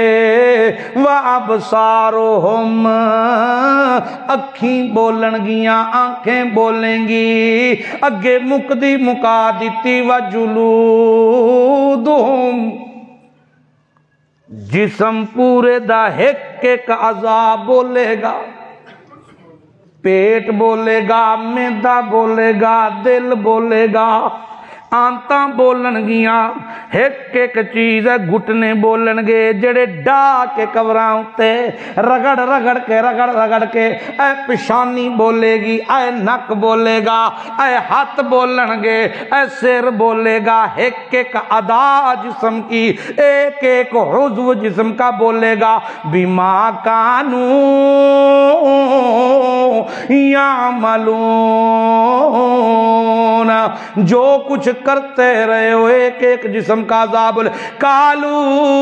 وابصارہم اکھیں بولن گیاں، آنکھیں بولیں گی، اگے مکدی مکا دیتی، وجلودہم جسم پورے دا ایک ایک اعضاء بولے گا، پیٹ بولے گا، معدہ بولے گا، دل بولے گا، آنتاں بولن گیاں، ایک ایک چیز ہے، گھٹنے بولن گے جڑے ڈا کے کبراں تے رگڑ رگڑ کے رگڑ رگڑ کے، اے پیشانی بولے گی، اے نک بولے گا، اے ہاتھ بولن گے، اے سر بولے گا، ایک ایک ادا جسم کی، ایک ایک عضو جسم کا بولے گا، بما کانوا یعملون، جو کچھ کرتے رہے ہو، ایک ایک جسم کا عذاب بولے، کالو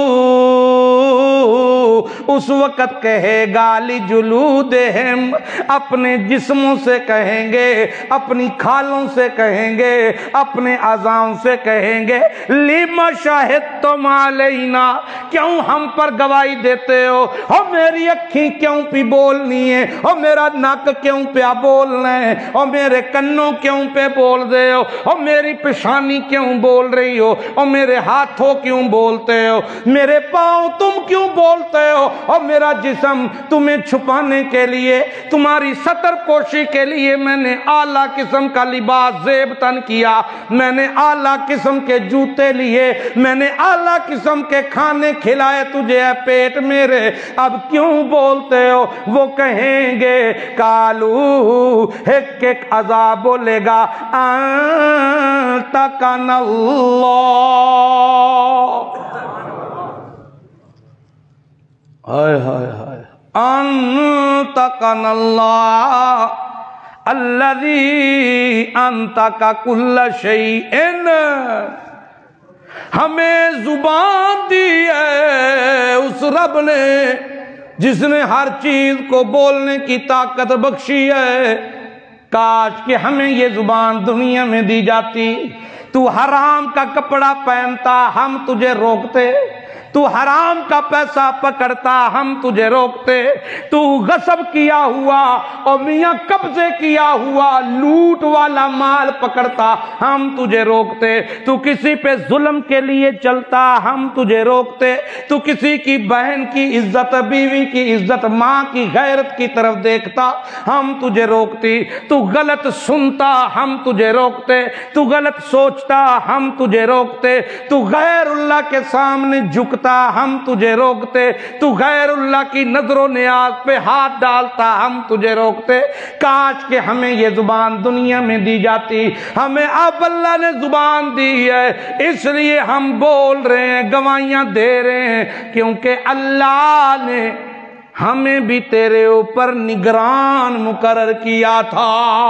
اس وقت کہے گا، لجلودہم اپنے جسموں سے کہیں گے، اپنی کھالوں سے کہیں گے، اپنے اعضاؤں سے کہیں گے، لم شہدتم علینا، کیوں ہم پر گواہی دیتے ہو، او میری اکھیں کیوں پہ بولنی ہے، او میرا نک کیوں پہ بولنا ہے، او میرے کنوں کیوں پہ بول دے ہو، او میری پیشانی کیوں بول رہی ہو، او میرے ہاتھوں کیوں بولتے ہو، میرے پاؤں تم کیوں بولتے ہو، اور میرا جسم تمہیں چھپانے کے لیے، تمہاری ستر پوشی کے لیے میں نے اعلیٰ قسم کا لباس زیب تن کیا، میں نے اعلیٰ قسم کے جوتے لیے، میں نے اعلیٰ قسم کے کھانے کھلائے تجھے، اے پیٹ میرے اب کیوں بولتے ہو، وہ کہیں گے، کالو ایک ایک اعضاء بولے گا، انتقن اللہ، ہائے ہائے ہائے، انتقن اللہ الذی انتق کل شیء، ہمیں زبان دی ہے اس رب نے جس نے ہر چیز کو بولنے کی طاقت بخشی ہے، کاش کہ ہمیں یہ زبان دنیا میں دی جاتی، تو حرام کا کپڑا پہنتا ہم تجھے روکتے، تو حرام کا پیسہ پکڑتا ہم تجھے روکتے، تو غصب کیا ہوا اور میاں قبضے کیا ہوا لوٹ والا مال پکڑتا ہم تجھے روکتے، تو کسی پہ ظلم کے لیے چلتا ہم تجھے روکتے، تو کسی کی بہن کی عزت، بیوی کی عزت، ماں کی غیرت کی طرف دیکھتا ہم تجھے روکتی، تو غلط سنتا ہم تجھے روکتے، تو غلط سوچتا ہم تجھے روکتے، تو غیر اللہ کے سامنے جھکتا ہم تجھے روکتے، تو غیر اللہ کی نظر و نیاز پہ ہاتھ ڈالتا ہم تجھے روکتے، کاش کہ ہمیں یہ زبان دنیا میں دی جاتی، ہمیں اب اللہ نے زبان دی ہے، اس لیے ہم بول رہے ہیں، گواہیاں دے رہے ہیں، کیونکہ اللہ نے ہمیں بھی تیرے اوپر نگران مقرر کیا تھا۔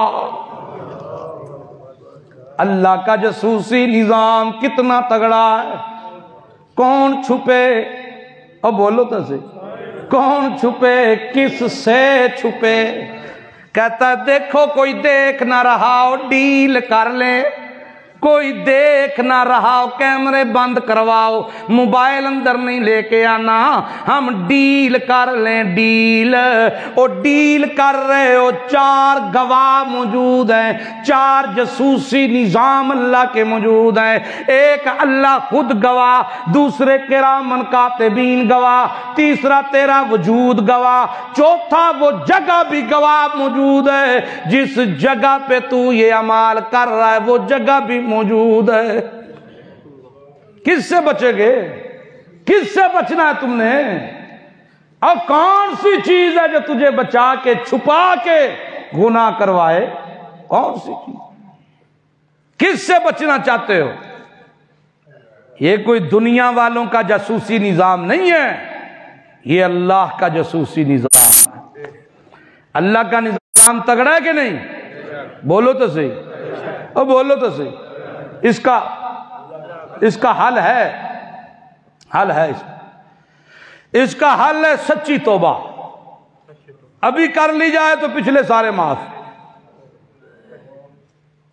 اللہ کا جاسوسی نظام کتنا تگڑا ہے، کون چھپے، اور بولو تو صحیح، کون چھپے، کس سے چھپے، کہتا ہے دیکھو کوئی دیکھ نہ رہا ہو ڈیل کر لے، کوئی دیکھ نہ رہا ہو کیمرے بند کرواؤ، موبائل اندر نہیں لے کے آنا، ہم ڈیل کر لیں، ڈیل، او ڈیل کر رہے ہو، چار گواہ موجود ہیں، چار جاسوسی نظام اللہ کے موجود ہیں، ایک اللہ خود گواہ، دوسرے کرامن کاتبین گواہ، تیسرا تیرا وجود گواہ، چوتھا وہ جگہ بھی گواہ موجود ہے، جس جگہ پہ تو یہ عمال کر رہا ہے وہ جگہ بھی موجود ہے، کس سے بچے گے، کس سے بچنا ہے تم نے، اب کون سی چیز ہے جو تجھے بچا کے چھپا کے گناہ کروائے، کون سی چیز، کس سے بچنا چاہتے ہو، یہ کوئی دنیا والوں کا جاسوسی نظام نہیں ہے، یہ اللہ کا جاسوسی نظام ہے، اللہ کا نظام تگڑا ہے کہ نہیں، بولو تو صحیح، اور بولو تو صحیح، اس کا اس کا حل ہے، حل ہے اس کا اس کا حل ہے سچی توبہ، ابھی کر لی جائے تو پچھلے سارے معاف،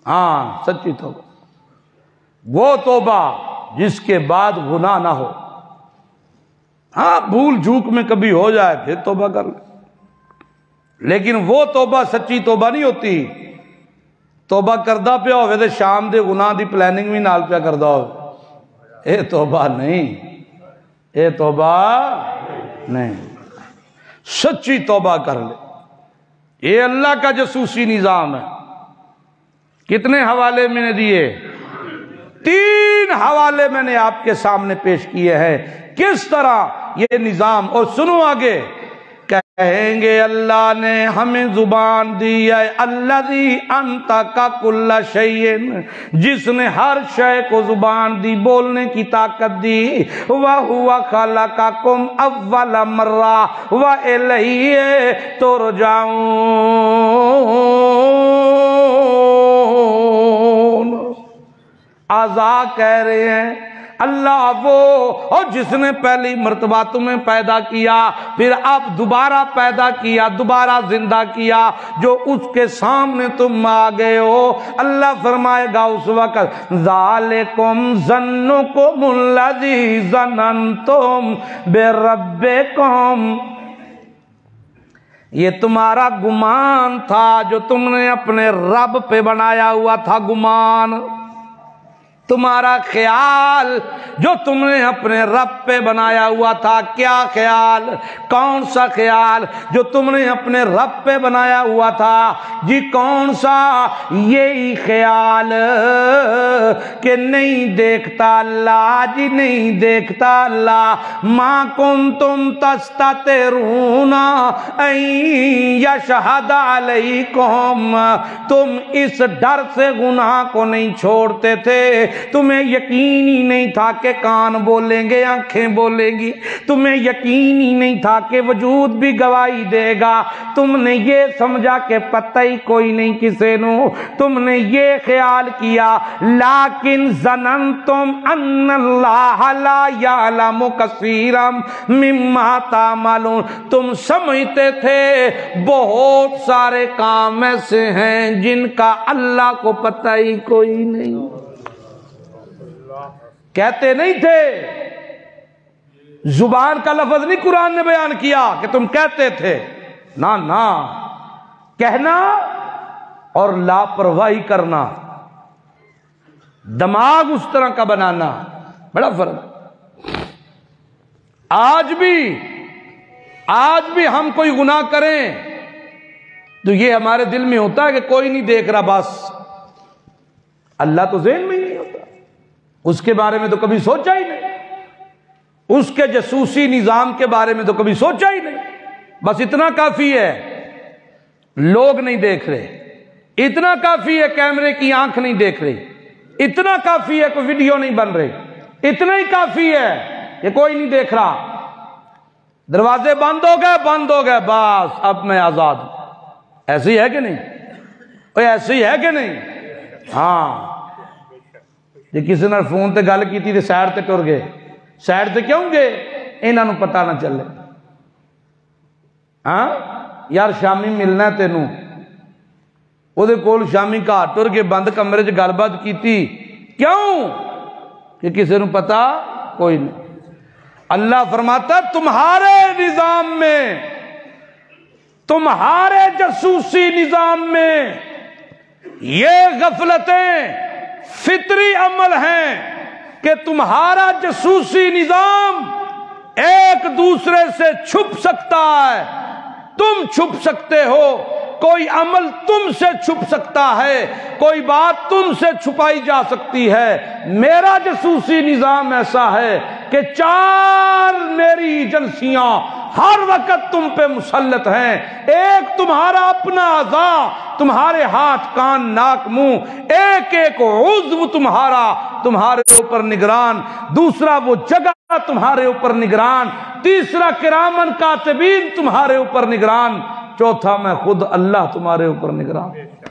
ہاں سچی توبہ، وہ توبہ جس کے بعد گناہ نہ ہو۔ ہاں بھول جھوک میں کبھی ہو جائے پھر توبہ کر لے، لیکن وہ توبہ سچی توبہ نہیں ہوتی۔ توبہ کردہ پیا ہوئے تو شام دے گناہ دی پلاننگ بھی نال پیا کردہ ہوئے، اے توبہ نہیں، اے توبہ نہیں، سچی توبہ کر لے۔ یہ اللہ کا جاسوسی نظام ہے۔ کتنے حوالے میں نے دیے؟ تین حوالے میں نے آپ کے سامنے پیش کیے ہیں، کس طرح یہ نظام۔ اور سنو آگے، کہیں گے اللہ نے ہمیں زبان دی ہے، الذی انطق کل شیء، جس نے ہر شے کو زبان دی، بولنے کی طاقت دی، وَهُوَ خَلَقَكُمْ أَوَّلَ مَرَّةٍ وَإِلَيْهِ تُرْجَعُونَ۔ آزا کہہ رہے ہیں اللہ وہ اور جس نے پہلی مرتبہ تمہیں پیدا کیا، پھر اب دوبارہ پیدا کیا، دوبارہ زندہ کیا، جو اس کے سامنے تم آ گئے ہو۔ اللہ فرمائے گا اس وقت ذالکم ظنکم الذی ظننتم بربکم، یہ تمہارا گمان تھا جو تم نے اپنے رب پہ بنایا ہوا تھا گمان، تمہارا خیال جو تم نے اپنے رب پہ بنایا ہوا تھا۔ کیا خیال؟ کون سا خیال جو تم نے اپنے رب پہ بنایا ہوا تھا؟ جی کون سا؟ یہی خیال کہ نہیں دیکھتا اللہ، جی نہیں دیکھتا اللہ۔ ما کنتم تستترون ان یشہد علیکم، تم اس ڈر سے گناہ کو نہیں چھوڑتے تھے، تمہیں یقین ہی نہیں تھا کہ کان بولیں گے، آنکھیں بولیں گی، تمہیں یقین ہی نہیں تھا کہ وجود بھی گواہی دے گا، تم نے یہ سمجھا کہ پتہ ہی کوئی نہیں کسے نو، تم نے یہ خیال کیا۔ لیکن ظننتم ان اللہ لا یعلم کثیرا مما تعملون، تم سمجھتے تھے بہت سارے کام ایسے ہیں جن کا اللہ کو پتہ ہی کوئی نہیں۔ کہتے نہیں تھے، زبان کا لفظ نہیں قرآن نے بیان کیا کہ تم کہتے تھے، نا نا، کہنا اور لاپرواہی کرنا، دماغ اس طرح کا بنانا، بڑا فرق۔ آج بھی آج بھی ہم کوئی گناہ کریں تو یہ ہمارے دل میں ہوتا ہے کہ کوئی نہیں دیکھ رہا، بس اللہ تو ذہن میں ہی نہیں ہوتا، اس کے بارے میں تو کبھی سوچا ہی نہیں، اس کے جاسوسی نظام کے بارے میں تو کبھی سوچا ہی نہیں۔ بس اتنا کافی ہے لوگ نہیں دیکھ رہے، اتنا کافی ہے کیمرے کی آنکھ نہیں دیکھ رہی، اتنا کافی ہے کوئی ویڈیو نہیں بن رہی، اتنا ہی کافی ہے کہ کوئی نہیں دیکھ رہا، دروازے بند ہو گئے بند ہو گئے بس اب میں آزاد ہوں۔ ایسی ہے کہ نہیں؟ ایسی ہے کہ نہیں؟ ہاں جی کسی نے فون تے گل کی تھی تے سائڈ تے ٹر گئے، سائڈ تے کیوں گئے؟ انہاں نوں پتہ نہ چلے۔ ہاں یار شامی ملنا ہے تینوں، او دے کول شامی گھر ٹر کے بند کمرے چ گل بات کیتی، کیوں؟ کہ کسی نوں پتہ کوئی نہیں۔ اللہ فرماتا ہے تمہارے نظام میں، تمہارے جاسوسی نظام میں یہ غفلتیں فطری عمل ہیں کہ تمہارا جاسوسی نظام ایک دوسرے سے چھپ سکتا ہے، تم چھپ سکتے ہو، کوئی عمل تم سے چھپ سکتا ہے، کوئی بات تم سے چھپائی جا سکتی ہے۔ میرا جاسوسی نظام ایسا ہے کہ چار میری ایجنسیاں ہر وقت تم پہ مسلط ہیں، ایک تمہارا اپنا اعضاء، تمہارے ہاتھ کان ناک منہ، ایک ایک عضو تمہارا تمہارے اوپر نگران، دوسرا وہ جگہ تمہارے اوپر نگران، تیسرا کرامن کاتبین تمہارے اوپر نگران، چوتھا میں خود اللہ تمہارے اوپر نگران،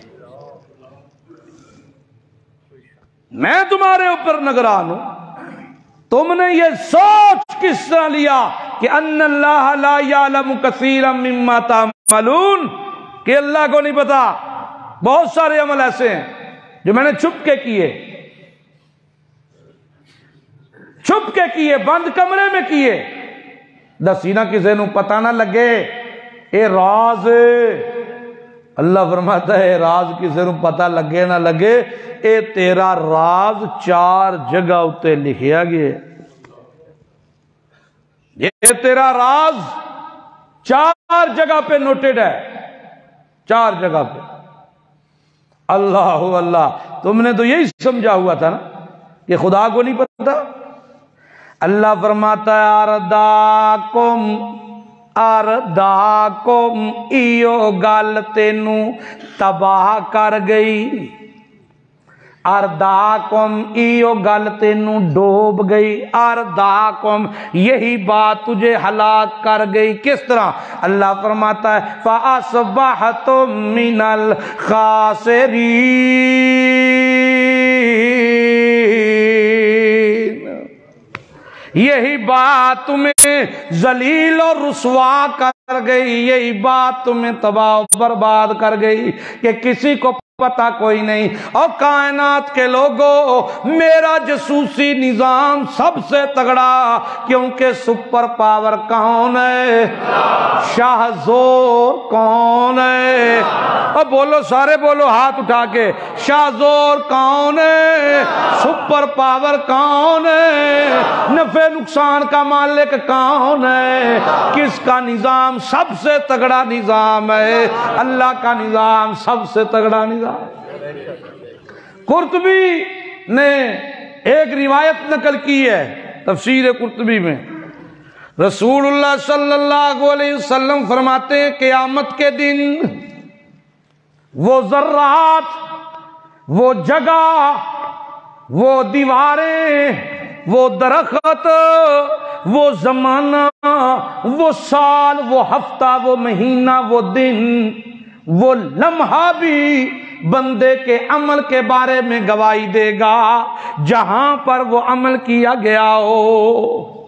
میں تمہارے اوپر نگران ہوں۔ تم نے یہ سوچ کس طرح لیا کہ ان اللہ لا یعلم کثیرا مما تعملون، کہ اللہ کو نہیں پتا، بہت سارے عمل ایسے ہیں جو میں نے چھپ کے کیے، چھپ کے کیے، بند کمرے میں کیے، دسی نہ کسی نو پتہ نہ لگے، اے راز ہے۔ اللہ فرماتا ہے اے راز کسی نو پتہ لگے نہ لگے، اے تیرا راز چار جگہ اتے لکھیا گیا، یہ تیرا راز چار جگہ پہ نوٹڈ ہے، چار جگہ پہ۔ اللہ اللہ، تم نے تو یہی سمجھا ہوا تھا نا کہ خدا کو نہیں پتا۔ اللہ فرماتا ہے ارداکم ارداکم، ایو گل تینو تباہ کر گئی، ارداکم ایو گل تینو ڈوب گئی، ارداکم یہی بات تجھے ہلاک کر گئی۔ کس طرح؟ اللہ فرماتا ہے فَأَصْبَحْتُم مِّنَ الْخَاسِرِينَ، یہی بات تمہیں ذلیل اور رسوا کر گئی، یہی بات تمہیں تباہ و برباد کر گئی کہ کسی کو پتہ کوئی نہیں۔ اور کائنات کے لوگوں، میرا جاسوسی نظام سب سے تگڑا، کیونکہ سپر پاور کون ہے؟ شاہ زور کون ہے؟ اور بولو سارے، بولو ہاتھ اٹھا کے، شاہ زور کون ہے؟ سپر پاور کون ہے؟ نفع نقصان کا مالک کون ہے؟ کس کا نظام سب سے تگڑا نظام ہے؟ اللہ کا نظام سب سے تگڑا نظام۔ قرطبی نے ایک روایت نقل کی ہے تفسیر قرطبی میں، رسول اللہ صلی اللہ علیہ وسلم فرماتے ہیں قیامت کے دن وہ ذرات، وہ جگہ، وہ دیواریں، وہ درخت، وہ زمانہ، وہ سال، وہ ہفتہ، وہ مہینہ، وہ دن، وہ لمحہ بھی بندے کے عمل کے بارے میں گواہی دے گا جہاں پر وہ عمل کیا گیا ہو۔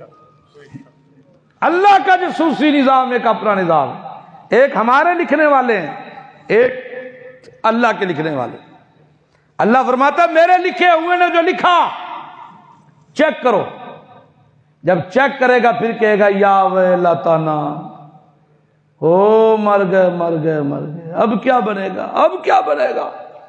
اللہ کا جاسوسی نظام ایک اپنا نظام ہے، ایک ہمارے لکھنے والے ہیں، ایک اللہ کے لکھنے والے۔ اللہ فرماتا ہے میرے لکھے ہوئے نے جو لکھا چیک کرو، جب چیک کرے گا پھر کہے گا یا ویلتنا، او مر گئے مر گئے مر گئے، اب کیا بنے گا، اب کیا بنے گا۔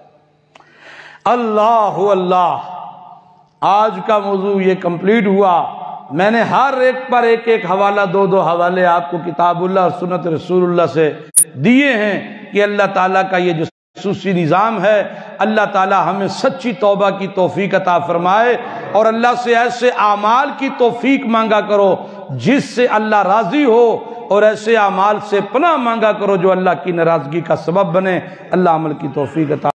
اللہ اللہ، آج کا موضوع یہ کمپلیٹ ہوا۔ میں نے ہر ایک پر ایک ایک حوالہ، دو دو حوالے آپ کو کتاب اللہ اور سنت رسول اللہ سے دیے ہیں کہ اللہ تعالیٰ کا یہ جو جاسوسی نظام ہے، اللہ تعالیٰ ہمیں سچی توبہ کی توفیق عطا فرمائے، اور اللہ سے ایسے اعمال کی توفیق مانگا کرو جس سے اللہ راضی ہو، اور ایسے اعمال سے پناہ مانگا کرو جو اللہ کی ناراضگی کا سبب بنے۔ اللہ عمل کی توفیق عطا